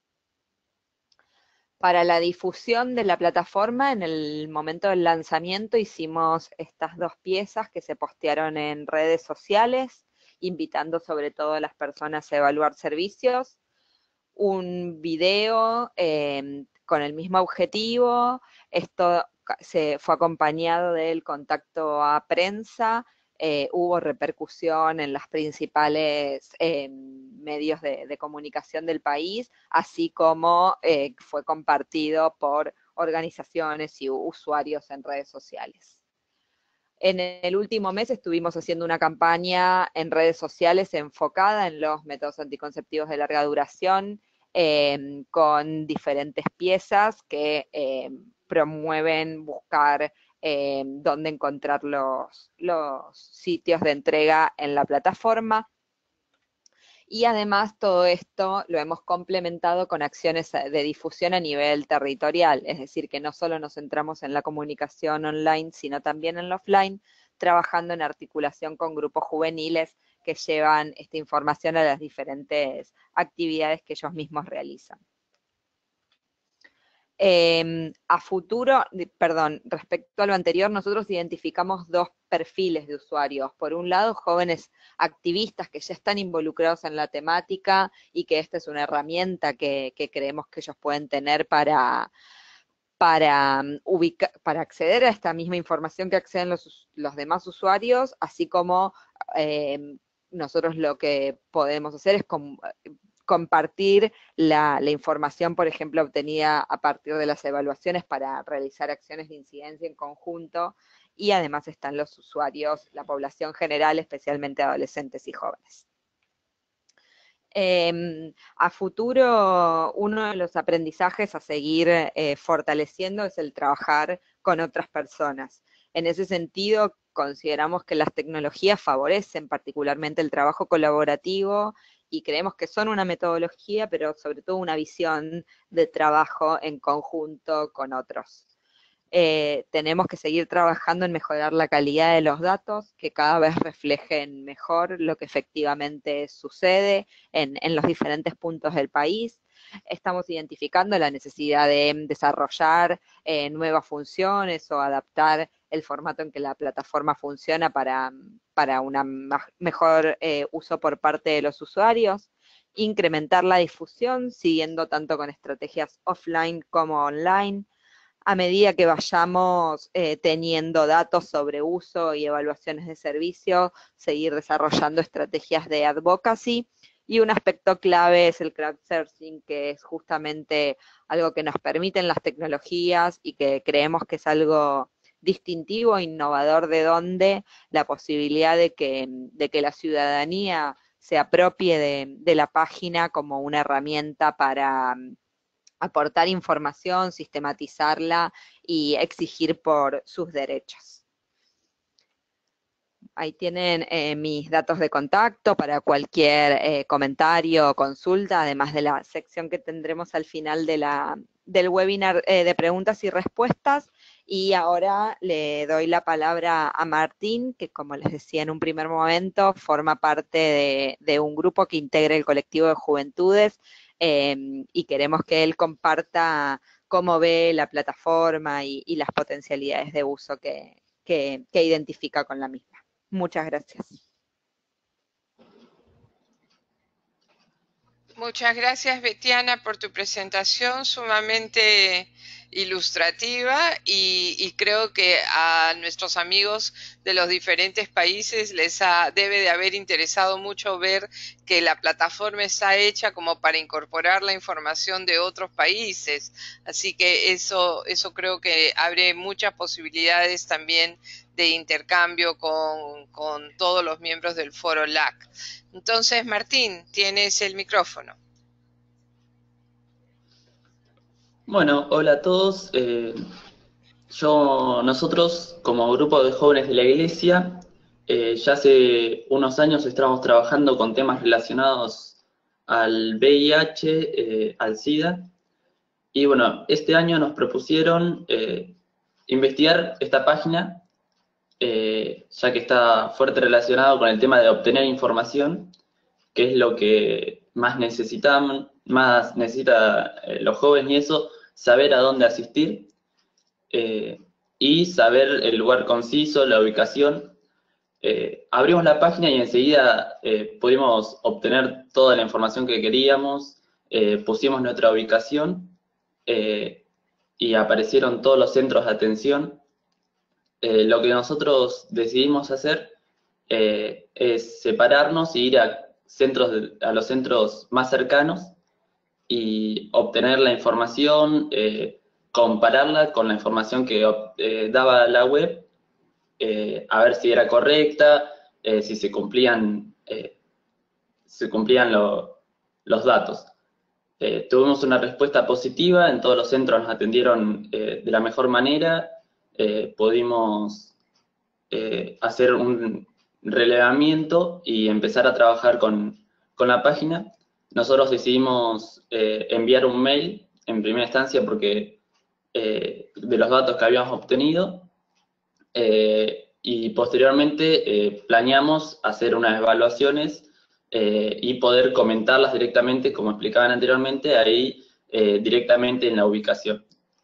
Para la difusión de la plataforma, en el momento del lanzamiento hicimos estas dos piezas que se postearon en redes sociales, invitando sobre todo a las personas a evaluar servicios, un video eh, con el mismo objetivo. Esto se fue acompañado del contacto a prensa, eh, hubo repercusión en los principales eh, medios de, de comunicación del país, así como eh, fue compartido por organizaciones y usuarios en redes sociales. En el último mes estuvimos haciendo una campaña en redes sociales enfocada en los métodos anticonceptivos de larga duración, eh, con diferentes piezas que eh, promueven buscar eh, dónde encontrar los, los sitios de entrega en la plataforma. Y además todo esto lo hemos complementado con acciones de difusión a nivel territorial, es decir, que no solo nos centramos en la comunicación online, sino también en lo offline, trabajando en articulación con grupos juveniles que llevan esta información a las diferentes actividades que ellos mismos realizan. Eh, a futuro, perdón, respecto a lo anterior, nosotros identificamos dos perfiles de usuarios. Por un lado, jóvenes activistas que ya están involucrados en la temática y que esta es una herramienta que, que creemos que ellos pueden tener para, para, ubicar, para acceder a esta misma información que acceden los, los demás usuarios, así como eh, nosotros lo que podemos hacer es com, compartir la, la información, por ejemplo, obtenida a partir de las evaluaciones para realizar acciones de incidencia en conjunto, y además están los usuarios, la población general, especialmente adolescentes y jóvenes. Eh, a futuro, uno de los aprendizajes a seguir eh, fortaleciendo es el trabajar con otras personas. En ese sentido, consideramos que las tecnologías favorecen particularmente el trabajo colaborativo y creemos que son una metodología, pero sobre todo una visión de trabajo en conjunto con otros. Eh, tenemos que seguir trabajando en mejorar la calidad de los datos, que cada vez reflejen mejor lo que efectivamente sucede en, en los diferentes puntos del país. Estamos identificando la necesidad de desarrollar eh, nuevas funciones o adaptar el formato en que la plataforma funciona para, para un mejor eh, uso por parte de los usuarios, incrementar la difusión, siguiendo tanto con estrategias offline como online, a medida que vayamos eh, teniendo datos sobre uso y evaluaciones de servicio, seguir desarrollando estrategias de advocacy. Y un aspecto clave es el crowdsourcing, que es justamente algo que nos permiten las tecnologías y que creemos que es algo distintivo, innovador, de donde la posibilidad de que, de que la ciudadanía se apropie de, de la página como una herramienta para aportar información, sistematizarla y exigir por sus derechos. Ahí tienen eh, mis datos de contacto para cualquier eh, comentario o consulta, además de la sección que tendremos al final de la, del webinar eh, de preguntas y respuestas. Y ahora le doy la palabra a Martín, que como les decía en un primer momento, forma parte de, de un grupo que integra el colectivo de juventudes, eh, y queremos que él comparta cómo ve la plataforma y, y las potencialidades de uso que, que, que identifica con la misma. Muchas gracias. Muchas gracias, Betiana, por tu presentación sumamente ilustrativa y, y creo que a nuestros amigos de los diferentes países les ha, debe de haber interesado mucho ver que la plataforma está hecha como para incorporar la información de otros países. Así que eso, eso creo que abre muchas posibilidades también de intercambio con, con todos los miembros del Foro L A C. Entonces, Martín, tienes el micrófono. Bueno, hola a todos. Eh, yo, nosotros, como grupo de jóvenes de la iglesia, eh, ya hace unos años estamos trabajando con temas relacionados al V I H, eh, al SIDA. Y bueno, este año nos propusieron eh, investigar esta página, Eh, ya que está fuerte relacionado con el tema de obtener información, que es lo que más necesitan, más necesita eh, los jóvenes, y eso, saber a dónde asistir, eh, y saber el lugar conciso, la ubicación. Eh, abrimos la página y enseguida eh, pudimos obtener toda la información que queríamos, eh, pusimos nuestra ubicación, eh, y aparecieron todos los centros de atención. Eh, lo que nosotros decidimos hacer eh, es separarnos e ir a, centros de, a los centros más cercanos y obtener la información, eh, compararla con la información que eh, daba la web, eh, a ver si era correcta, eh, si se cumplían, eh, se cumplían lo, los datos. Eh, tuvimos una respuesta positiva, en todos los centros nos atendieron eh, de la mejor manera. Eh, pudimos eh, hacer un relevamiento y empezar a trabajar con, con la página. Nosotros decidimos eh, enviar un mail en primera instancia porque eh, de los datos que habíamos obtenido, eh, y posteriormente eh, planeamos hacer unas evaluaciones eh, y poder comentarlas directamente, como explicaban anteriormente, ahí eh, directamente en la ubicación.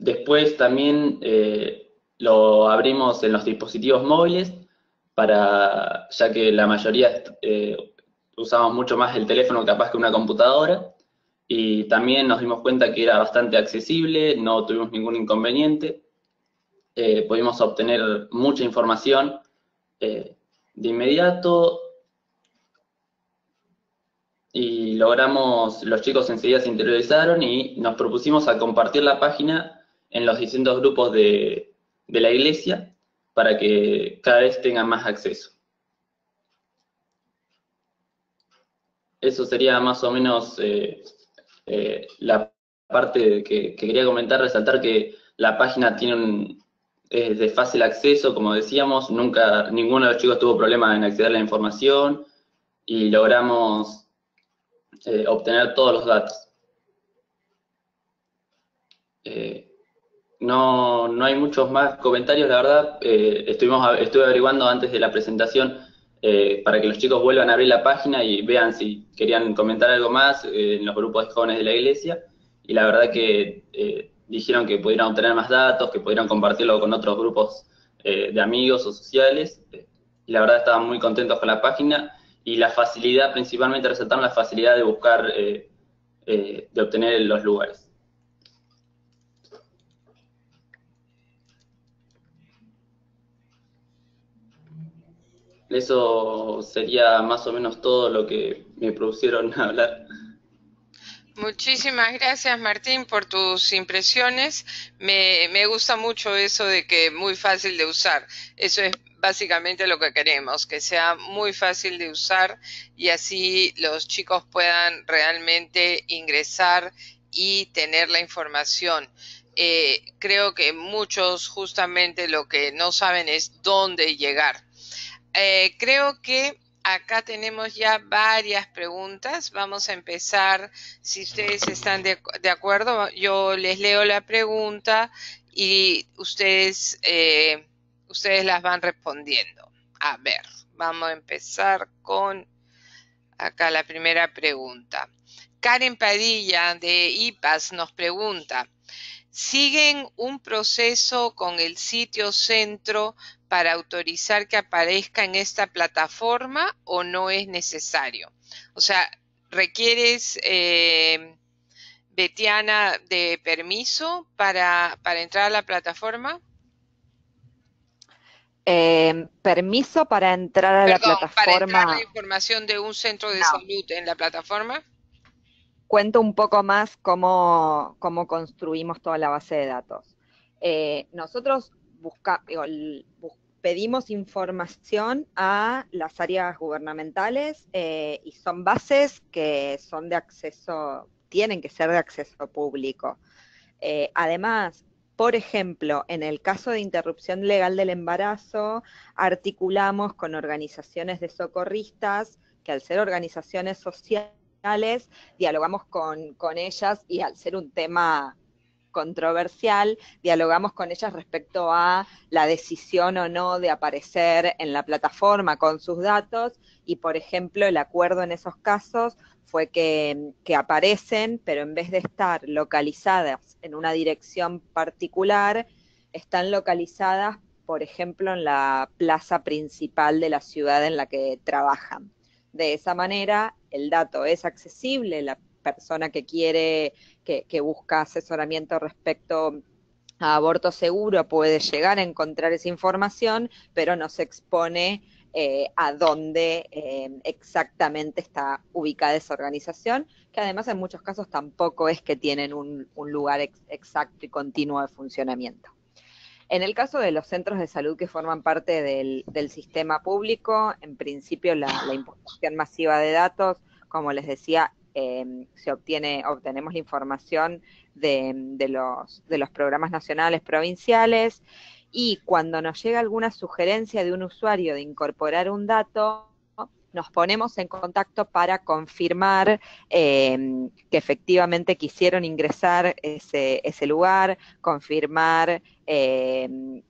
después también eh, lo abrimos en los dispositivos móviles, para, ya que la mayoría eh, usamos mucho más el teléfono capaz que una computadora, y también nos dimos cuenta que era bastante accesible, no tuvimos ningún inconveniente, eh, pudimos obtener mucha información eh, de inmediato, y logramos, los chicos enseguida se interiorizaron y nos propusimos a compartir la página en los distintos grupos de, de la iglesia para que cada vez tengan más acceso. Eso sería más o menos eh, eh, la parte que, que quería comentar, resaltar que la página tiene un, es de fácil acceso, como decíamos, nunca, ninguno de los chicos tuvo problema en acceder a la información y logramos Eh, obtener todos los datos. Eh, no, no hay muchos más comentarios, la verdad. Eh, estuvimos, estuve averiguando antes de la presentación eh, para que los chicos vuelvan a abrir la página y vean si querían comentar algo más eh, en los grupos de jóvenes de la iglesia. Y la verdad que eh, dijeron que pudieran obtener más datos, que pudieran compartirlo con otros grupos eh, de amigos o sociales. Y la verdad estaban muy contentos con la página. Y la facilidad, principalmente resaltaron la facilidad de buscar, eh, eh, de obtener los lugares. Eso sería más o menos todo lo que me propusieron hablar. Muchísimas gracias, Martín, por tus impresiones. Me, me gusta mucho eso de que es muy fácil de usar. Eso es básicamente lo que queremos, que sea muy fácil de usar y así los chicos puedan realmente ingresar y tener la información. Eh, creo que muchos justamente lo que no saben es dónde llegar. Eh, creo que acá tenemos ya varias preguntas. Vamos a empezar, si ustedes están de, de acuerdo, yo les leo la pregunta y ustedes, eh, ustedes las van respondiendo. A ver, vamos a empezar con acá la primera pregunta. Karen Padilla de I P A S nos pregunta, ¿siguen un proceso con el sitio centro para autorizar que aparezca en esta plataforma o no es necesario? O sea, ¿requieres, eh, Betiana, de permiso para, para entrar a la plataforma? Eh, permiso para entrar a Perdón, la plataforma. para entrar la información de un centro de no. salud en la plataforma. Cuento un poco más cómo, cómo construimos toda la base de datos. Eh, nosotros busca, digo, bus, pedimos información a las áreas gubernamentales eh, y son bases que son de acceso, tienen que ser de acceso público. Eh, además, por ejemplo, en el caso de interrupción legal del embarazo, articulamos con organizaciones de socorristas, que al ser organizaciones sociales, dialogamos con, con ellas y al ser un tema controversial, dialogamos con ellas respecto a la decisión o no de aparecer en la plataforma con sus datos y, por ejemplo, el acuerdo en esos casos fue que, que aparecen, pero en vez de estar localizadas en una dirección particular, están localizadas, por ejemplo, en la plaza principal de la ciudad en la que trabajan. De esa manera, el dato es accesible, la persona que quiere, que, que busca asesoramiento respecto a aborto seguro puede llegar a encontrar esa información, pero no se expone eh, a dónde eh, exactamente está ubicada esa organización, que además en muchos casos tampoco es que tienen un, un lugar ex, exacto y continuo de funcionamiento. En el caso de los centros de salud que forman parte del, del sistema público, en principio la, la importación masiva de datos, como les decía, eh, se obtiene, obtenemos la información de, de, los, de los programas nacionales, provinciales, y cuando nos llega alguna sugerencia de un usuario de incorporar un dato, nos ponemos en contacto para confirmar eh, que efectivamente quisieron ingresar ese, ese lugar, confirmar eh,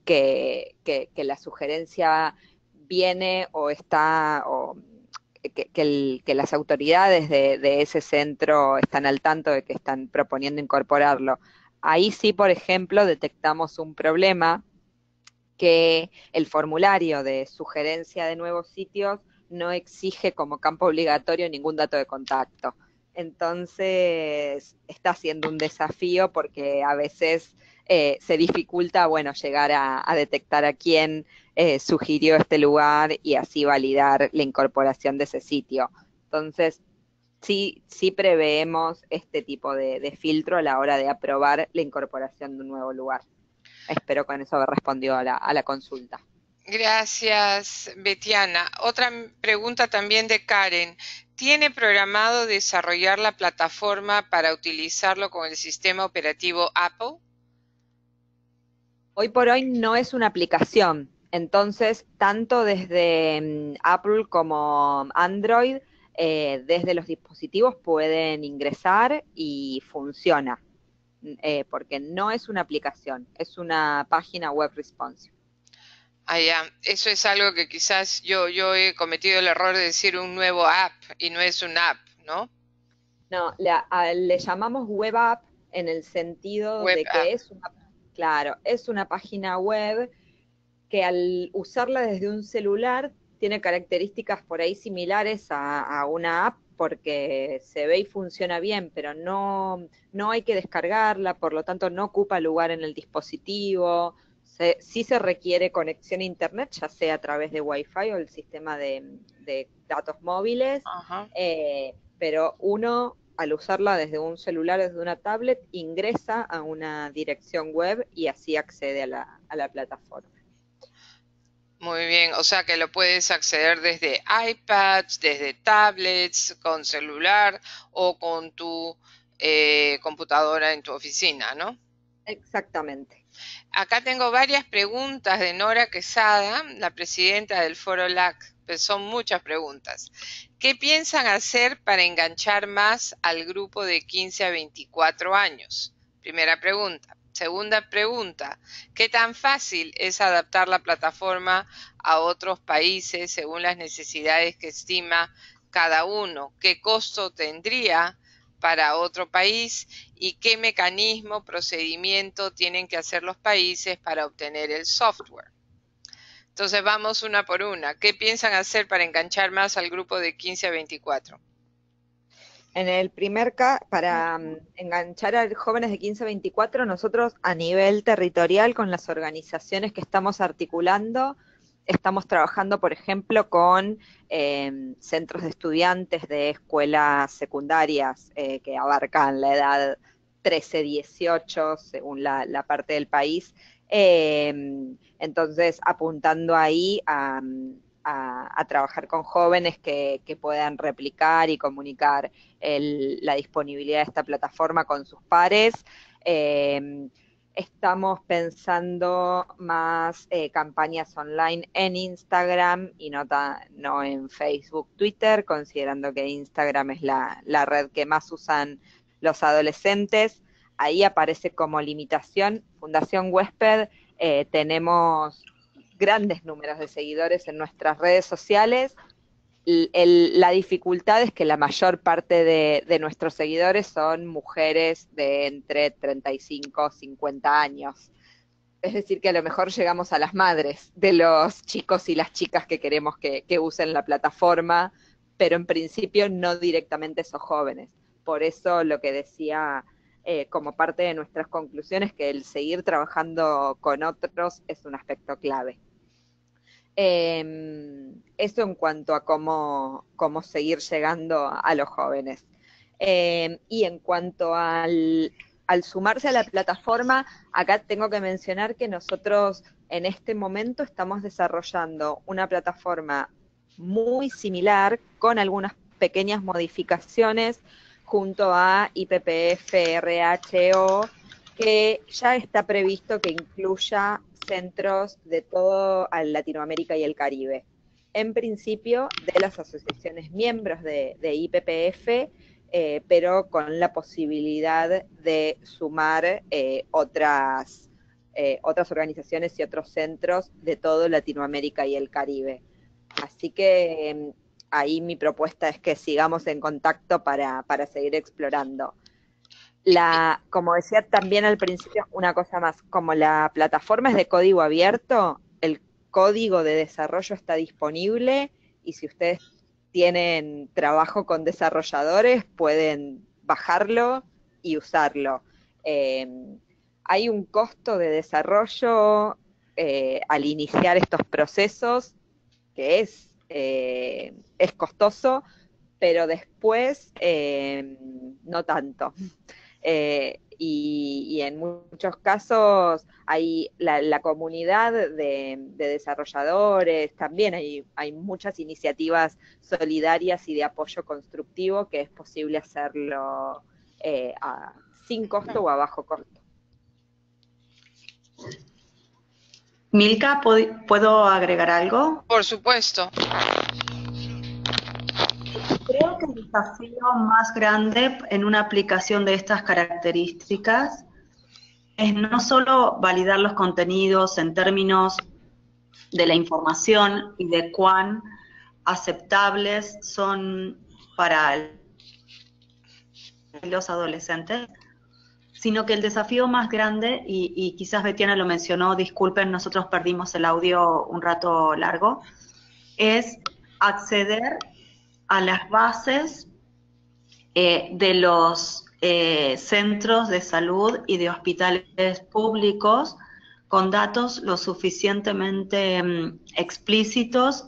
que, que, que la sugerencia viene o está, o que, que, el, que las autoridades de, de ese centro están al tanto de que están proponiendo incorporarlo ahí sí, por ejemplo, detectamos un problema que el formulario de sugerencia de nuevos sitios no exige como campo obligatorio ningún dato de contacto. Entonces, está siendo un desafío porque a veces eh, se dificulta, bueno, llegar a, a detectar a quién eh, sugirió este lugar y así validar la incorporación de ese sitio. Entonces, sí, sí preveemos este tipo de, de filtro a la hora de aprobar la incorporación de un nuevo lugar. Espero con eso haber respondido a la, a la consulta. Gracias, Betiana. Otra m- pregunta también de Karen. ¿Tiene programado desarrollar la plataforma para utilizarlo con el sistema operativo Apple? Hoy por hoy no es una aplicación, entonces tanto desde mm, Apple como Android, eh, desde los dispositivos pueden ingresar y funciona, mm, eh, porque no es una aplicación, es una página web responsive. Ah, ya. Eso es algo que quizás yo, yo he cometido el error de decir un nuevo app y no es un app, ¿no? No, la- a- le llamamos web app en el sentido Web de app. que es una, claro, es una página web que al usarla desde un celular tiene características por ahí similares a, a una app porque se ve y funciona bien, pero no, no hay que descargarla, por lo tanto no ocupa lugar en el dispositivo. Se, sí se requiere conexión a internet, ya sea a través de Wi-Fi o el sistema de, de datos móviles, Ajá. eh, pero uno al usarla desde un celular, desde una tablet, ingresa a una dirección web y así accede a la, a la plataforma. Muy bien. O sea que lo puedes acceder desde iPads, desde tablets, con celular o con tu eh, computadora en tu oficina, ¿no? Exactamente. Acá tengo varias preguntas de Nora Quesada, la presidenta del Foro L A C, pues son muchas preguntas. ¿Qué piensan hacer para enganchar más al grupo de quince a veinticuatro años? Primera pregunta. Segunda pregunta, ¿qué tan fácil es adaptar la plataforma a otros países según las necesidades que estima cada uno? ¿Qué costo tendría para otro país y qué mecanismo, procedimiento tienen que hacer los países para obtener el software? Entonces vamos una por una. ¿Qué piensan hacer para enganchar más al grupo de quince a veinticuatro? En el primer caso, para um, enganchar a jóvenes de quince a veinticuatro, nosotros a nivel territorial con las organizaciones que estamos articulando, estamos trabajando, por ejemplo, con eh, centros de estudiantes de escuelas secundarias eh, que abarcan la edad trece, dieciocho, según la, la parte del país. Eh, entonces, apuntando ahí a, a, a trabajar con jóvenes que, que puedan replicar y comunicar el, la disponibilidad de esta plataforma con sus pares. Eh, estamos pensando más eh, campañas online en Instagram y no, ta, no en Facebook, Twitter, considerando que Instagram es la, la red que más usan los adolescentes. Ahí aparece como limitación. Fundación Huésped, eh, tenemos grandes números de seguidores en nuestras redes sociales. El, el, la dificultad es que la mayor parte de, de nuestros seguidores son mujeres de entre treinta y cinco, cincuenta años. Es decir, que a lo mejor llegamos a las madres de los chicos y las chicas que queremos que, que usen la plataforma, pero en principio no directamente esos jóvenes. Por eso lo que decía eh, como parte de nuestras conclusiones, que el seguir trabajando con otros es un aspecto clave. Eh, eso en cuanto a cómo, cómo seguir llegando a los jóvenes. Eh, y en cuanto al, al sumarse a la plataforma, acá tengo que mencionar que nosotros en este momento estamos desarrollando una plataforma muy similar, con algunas pequeñas modificaciones, junto a I P P F R H O, que ya está previsto que incluya centros de todo Latinoamérica y el Caribe. En principio, de las asociaciones miembros de, de I P P F, eh, pero con la posibilidad de sumar eh, otras, eh, otras organizaciones y otros centros de todo Latinoamérica y el Caribe. Así que eh, ahí mi propuesta es que sigamos en contacto para, para seguir explorando. La, como decía también al principio, una cosa más, como la plataforma es de código abierto, el código de desarrollo está disponible y si ustedes tienen trabajo con desarrolladores pueden bajarlo y usarlo. Eh, hay un costo de desarrollo eh, al iniciar estos procesos que es, eh, es costoso, pero después eh, no tanto. Eh, y, y en muchos casos hay la, la comunidad de, de desarrolladores, también hay, hay muchas iniciativas solidarias y de apoyo constructivo que es posible hacerlo eh, a, sin costo o a bajo costo. Milka, ¿puedo agregar algo? Por supuesto. Creo que el desafío más grande en una aplicación de estas características es no solo validar los contenidos en términos de la información y de cuán aceptables son para los adolescentes, sino que el desafío más grande, y, y quizás Betiana lo mencionó, disculpen, nosotros perdimos el audio un rato largo, es acceder a las bases eh, de los eh, centros de salud y de hospitales públicos con datos lo suficientemente um, explícitos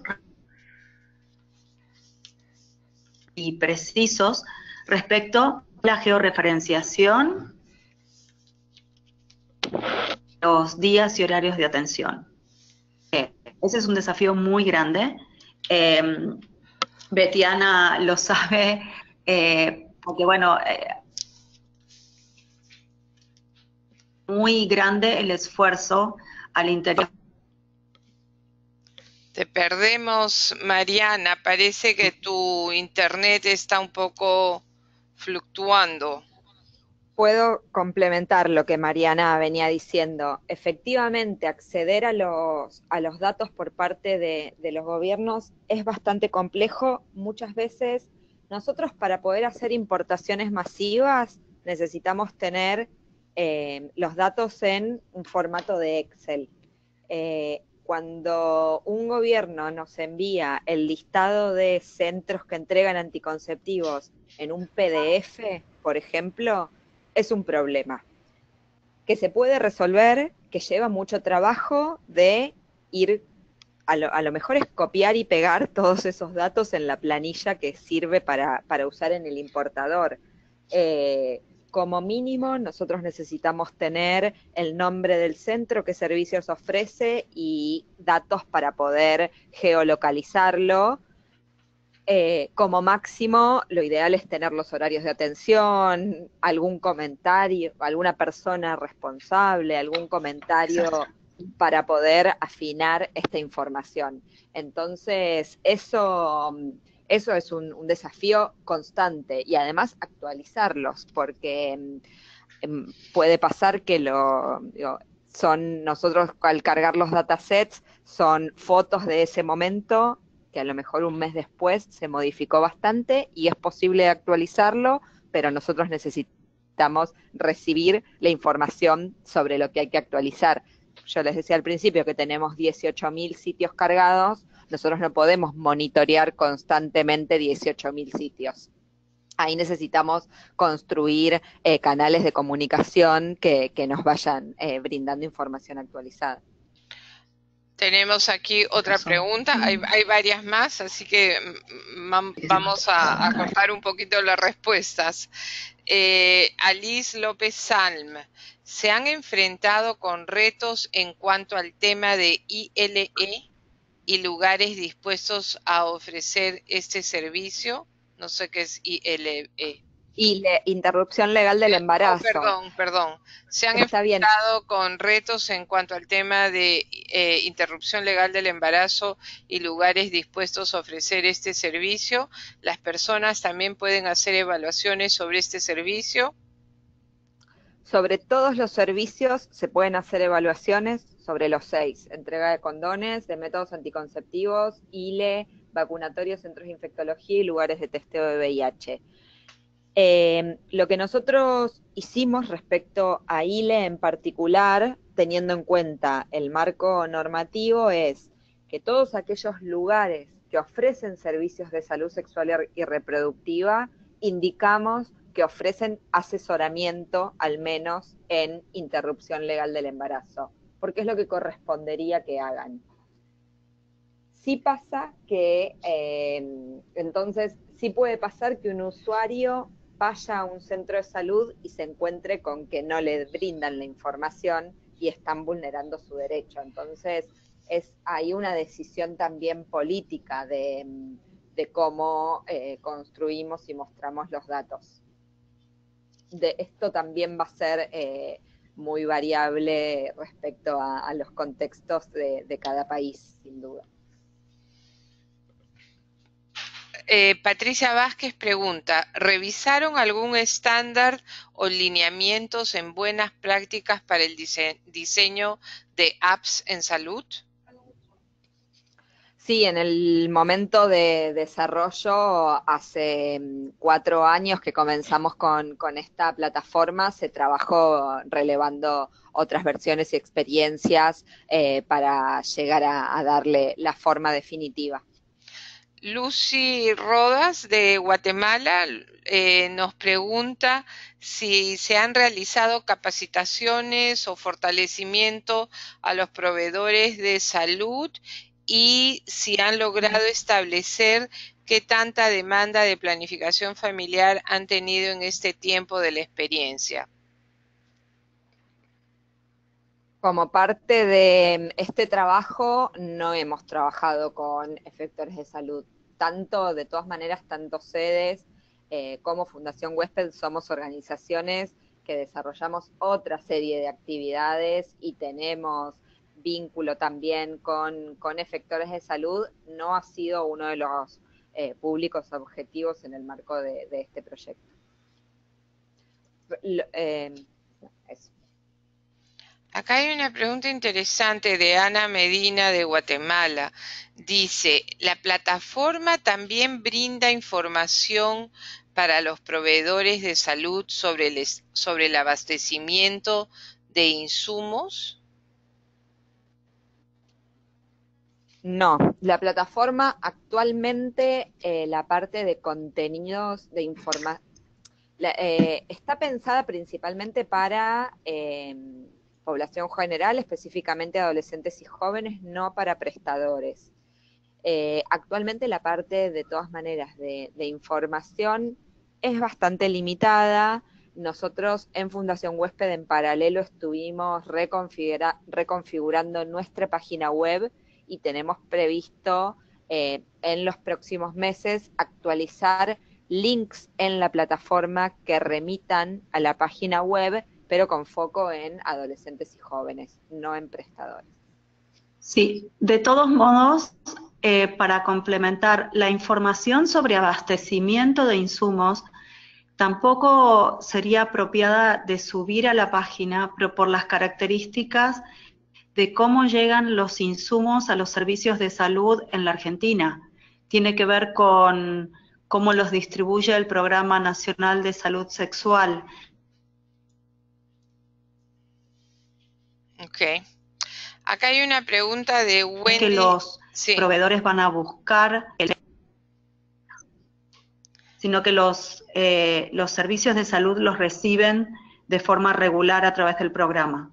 y precisos respecto a la georreferenciación, los días y horarios de atención. Eh, ese es un desafío muy grande. Eh, Betiana lo sabe, eh, porque bueno, eh, muy grande el esfuerzo al interior. Te perdemos, Mariana. Parece que tu internet está un poco fluctuando. Puedo complementar lo que Mariana venía diciendo. Efectivamente, acceder a los, a los datos por parte de, de los gobiernos es bastante complejo. Muchas veces nosotros para poder hacer importaciones masivas necesitamos tener eh, los datos en un formato de Excel. Eh, cuando un gobierno nos envía el listado de centros que entregan anticonceptivos en un P D F, por ejemplo, es un problema que se puede resolver, que lleva mucho trabajo de ir, a lo, a lo mejor es copiar y pegar todos esos datos en la planilla que sirve para, para usar en el importador. Eh, como mínimo, nosotros necesitamos tener el nombre del centro, qué servicios ofrece y datos para poder geolocalizarlo. Eh, como máximo, lo ideal es tener los horarios de atención, algún comentario, alguna persona responsable, algún comentario Exacto. para poder afinar esta información. Entonces, eso, eso es un, un desafío constante y además actualizarlos, porque eh, puede pasar que lo... Digo, son nosotros al cargar los datasets, son fotos de ese momento, que a lo mejor un mes después se modificó bastante y es posible actualizarlo, pero nosotros necesitamos recibir la información sobre lo que hay que actualizar. Yo les decía al principio que tenemos dieciocho mil sitios cargados, nosotros no podemos monitorear constantemente dieciocho mil sitios. Ahí necesitamos construir eh, canales de comunicación que, que nos vayan eh, brindando información actualizada. Tenemos aquí otra pregunta, hay, hay varias más, así que vamos a, a cortar un poquito las respuestas. Eh, Alice López Salm, ¿se han enfrentado con retos en cuanto al tema de I L E y lugares dispuestos a ofrecer este servicio? No sé qué es I L E. Y le, interrupción legal del embarazo. Oh, perdón, perdón. ¿Se han Está enfrentado bien. con retos en cuanto al tema de eh, interrupción legal del embarazo y lugares dispuestos a ofrecer este servicio? ¿Las personas también pueden hacer evaluaciones sobre este servicio? Sobre todos los servicios se pueden hacer evaluaciones sobre los seis. Entrega de condones, de métodos anticonceptivos, I L E, vacunatorios, centros de infectología y lugares de testeo de V I H. Eh, lo que nosotros hicimos respecto a I L E en particular, teniendo en cuenta el marco normativo, es que todos aquellos lugares que ofrecen servicios de salud sexual y reproductiva, indicamos que ofrecen asesoramiento, al menos en interrupción legal del embarazo, porque es lo que correspondería que hagan. Sí pasa que, eh, entonces, sí puede pasar que un usuario vaya a un centro de salud y se encuentre con que no le brindan la información y están vulnerando su derecho. Entonces, es hay una decisión también política de, de cómo eh, construimos y mostramos los datos. De, esto también va a ser eh, muy variable respecto a, a los contextos de, de cada país, sin duda. Eh, Patricia Vázquez pregunta, ¿revisaron algún estándar o lineamientos en buenas prácticas para el dise diseño de apps en salud? Sí, en el momento de desarrollo, hace cuatro años que comenzamos con, con esta plataforma, se trabajó relevando otras versiones y experiencias eh, para llegar a, a darle la forma definitiva. Lucy Rodas de Guatemala eh, nos pregunta si se han realizado capacitaciones o fortalecimiento a los proveedores de salud y si han logrado establecer qué tanta demanda de planificación familiar han tenido en este tiempo de la experiencia. Como parte de este trabajo, no hemos trabajado con efectores de salud. Tanto, de todas maneras, tanto sedes eh, como Fundación Huésped somos organizaciones que desarrollamos otra serie de actividades y tenemos vínculo también con, con efectores de salud. No ha sido uno de los eh, públicos objetivos en el marco de, de este proyecto. Eh, eso. Acá hay una pregunta interesante de Ana Medina de Guatemala. Dice, ¿la plataforma también brinda información para los proveedores de salud sobre el, sobre el abastecimiento de insumos? No, la plataforma actualmente, eh, la parte de contenidos de información, eh, está pensada principalmente para eh, población general, específicamente adolescentes y jóvenes, no para prestadores. Eh, actualmente la parte, de todas maneras, de, de información es bastante limitada. Nosotros en Fundación Huésped en paralelo estuvimos reconfigura, reconfigurando nuestra página web y tenemos previsto eh, en los próximos meses actualizar links en la plataforma que remitan a la página web, pero con foco en adolescentes y jóvenes, no en prestadores. Sí, de todos modos, eh, para complementar, la información sobre abastecimiento de insumos tampoco sería apropiada de subir a la página, pero por las características de cómo llegan los insumos a los servicios de salud en la Argentina. Tiene que ver con cómo los distribuye el Programa Nacional de Salud Sexual. Ok. Acá hay una pregunta de Wendy. Que los sí. proveedores van a buscar, el, sino que los, eh, los servicios de salud los reciben de forma regular a través del programa.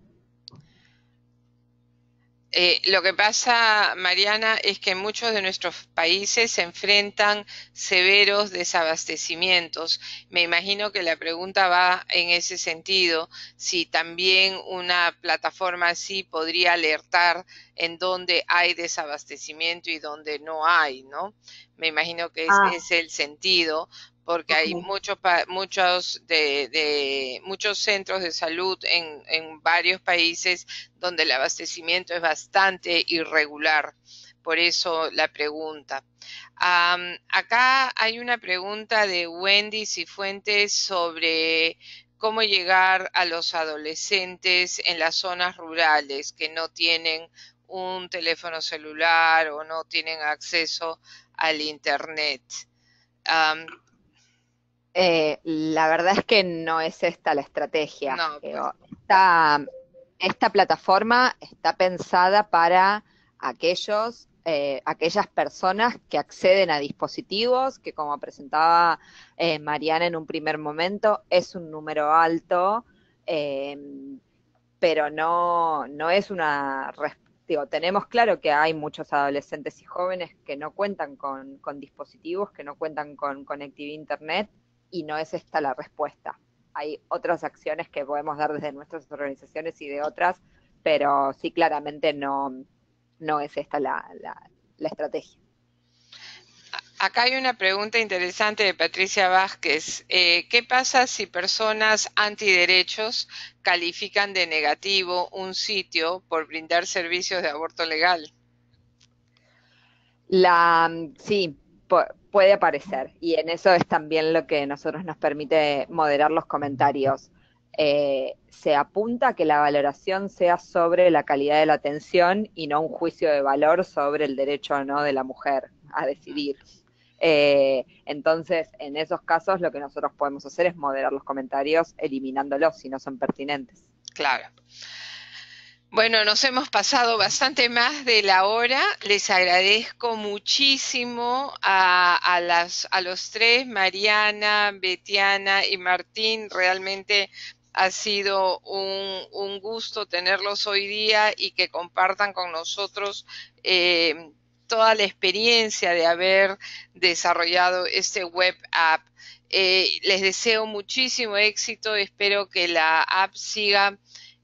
Eh, lo que pasa, Mariana, es que muchos de nuestros países se enfrentan severos desabastecimientos. Me imagino que la pregunta va en ese sentido, si también una plataforma así podría alertar en dónde hay desabastecimiento y dónde no hay, ¿no? Me imagino que ese ah. es el sentido, porque hay muchos muchos de, de muchos centros de salud en, en varios países donde el abastecimiento es bastante irregular. Por eso la pregunta. Um, acá hay una pregunta de Wendy Cifuentes sobre cómo llegar a los adolescentes en las zonas rurales que no tienen un teléfono celular o no tienen acceso al internet. Um, Eh, la verdad es que no es esta la estrategia. No, Eh, pues, o- esta, esta plataforma está pensada para aquellos, eh, aquellas personas que acceden a dispositivos, que como presentaba eh, Mariana en un primer momento, es un número alto, eh, pero no, no es una... res- Digo, tenemos claro que hay muchos adolescentes y jóvenes que no cuentan con, con dispositivos, que no cuentan con conectividad a Internet, y no es esta la respuesta. Hay otras acciones que podemos dar desde nuestras organizaciones y de otras, pero sí, claramente no, no es esta la, la, la estrategia. acá hay una pregunta interesante de Patricia Vázquez. Eh, ¿qué pasa si personas antiderechos califican de negativo un sitio por brindar servicios de aborto legal? La, sí, pu- puede aparecer, y en eso es también lo que nosotros nos permite moderar los comentarios. Eh, se apunta a que la valoración sea sobre la calidad de la atención y no un juicio de valor sobre el derecho o no de la mujer a decidir. Eh, entonces, en esos casos, lo que nosotros podemos hacer es moderar los comentarios, eliminándolos si no son pertinentes. Claro. Bueno, nos hemos pasado bastante más de la hora. Les agradezco muchísimo a, a, las, a los tres, Mariana, Betiana y Martín. Realmente ha sido un, un gusto tenerlos hoy día y que compartan con nosotros eh, toda la experiencia de haber desarrollado este web app. Eh, les deseo muchísimo éxito. Espero que la app siga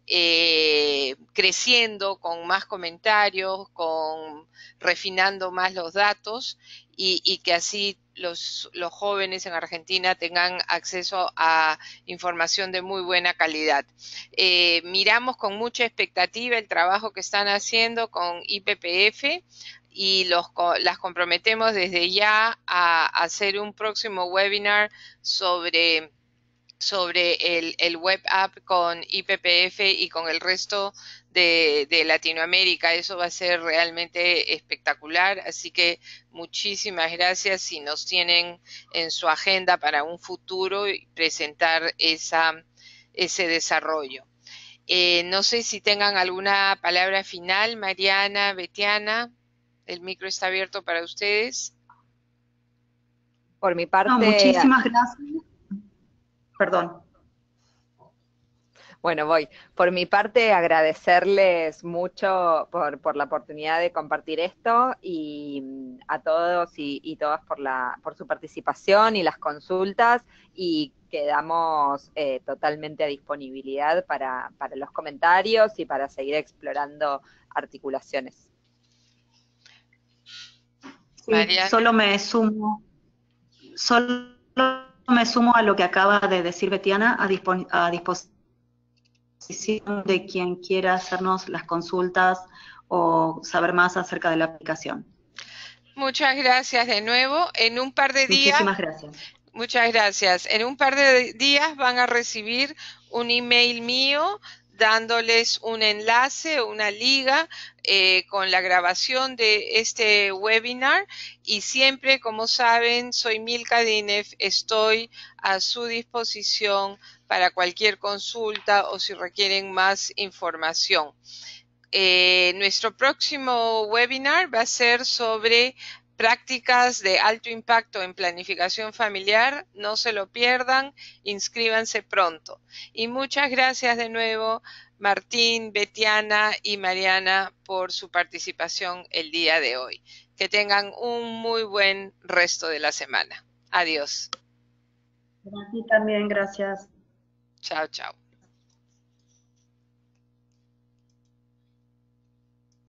Eh, creciendo con más comentarios, con refinando más los datos y, y que así los, los jóvenes en Argentina tengan acceso a información de muy buena calidad. Eh, miramos con mucha expectativa el trabajo que están haciendo con I P P F y los, las comprometemos desde ya a, a hacer un próximo webinar sobre sobre el, el web app con I P P F y con el resto de, de Latinoamérica. Eso va a ser realmente espectacular, así que muchísimas gracias si nos tienen en su agenda para un futuro y presentar esa, ese desarrollo. Eh, no sé si tengan alguna palabra final, Mariana, Betiana, el micro está abierto para ustedes. Por mi No, parte, muchísimas gracias. Perdón. bueno, voy. Por mi parte, agradecerles mucho por, por la oportunidad de compartir esto y mm, a todos y, y todas por, la, por su participación y las consultas, y quedamos eh, totalmente a disponibilidad para, para los comentarios y para seguir explorando articulaciones. Sí, Mariana. solo me sumo, solo me sumo a lo que acaba de decir Betiana, a, dispo, a disposición de quien quiera hacernos las consultas o saber más acerca de la aplicación. Muchas gracias de nuevo. En un par de días, Muchísimas gracias. muchas gracias. En un par de días van a recibir un email mío dándoles un enlace o una liga eh, con la grabación de este webinar y siempre, como saben, soy Milka Dinef, estoy a su disposición para cualquier consulta o si requieren más información. Eh, nuestro próximo webinar va a ser sobre prácticas de alto impacto en planificación familiar. No se lo pierdan, inscríbanse pronto. Y muchas gracias de nuevo, Martín, Betiana y Mariana, por su participación el día de hoy. Que tengan un muy buen resto de la semana. Adiós. A ti también, gracias. Chao, chao.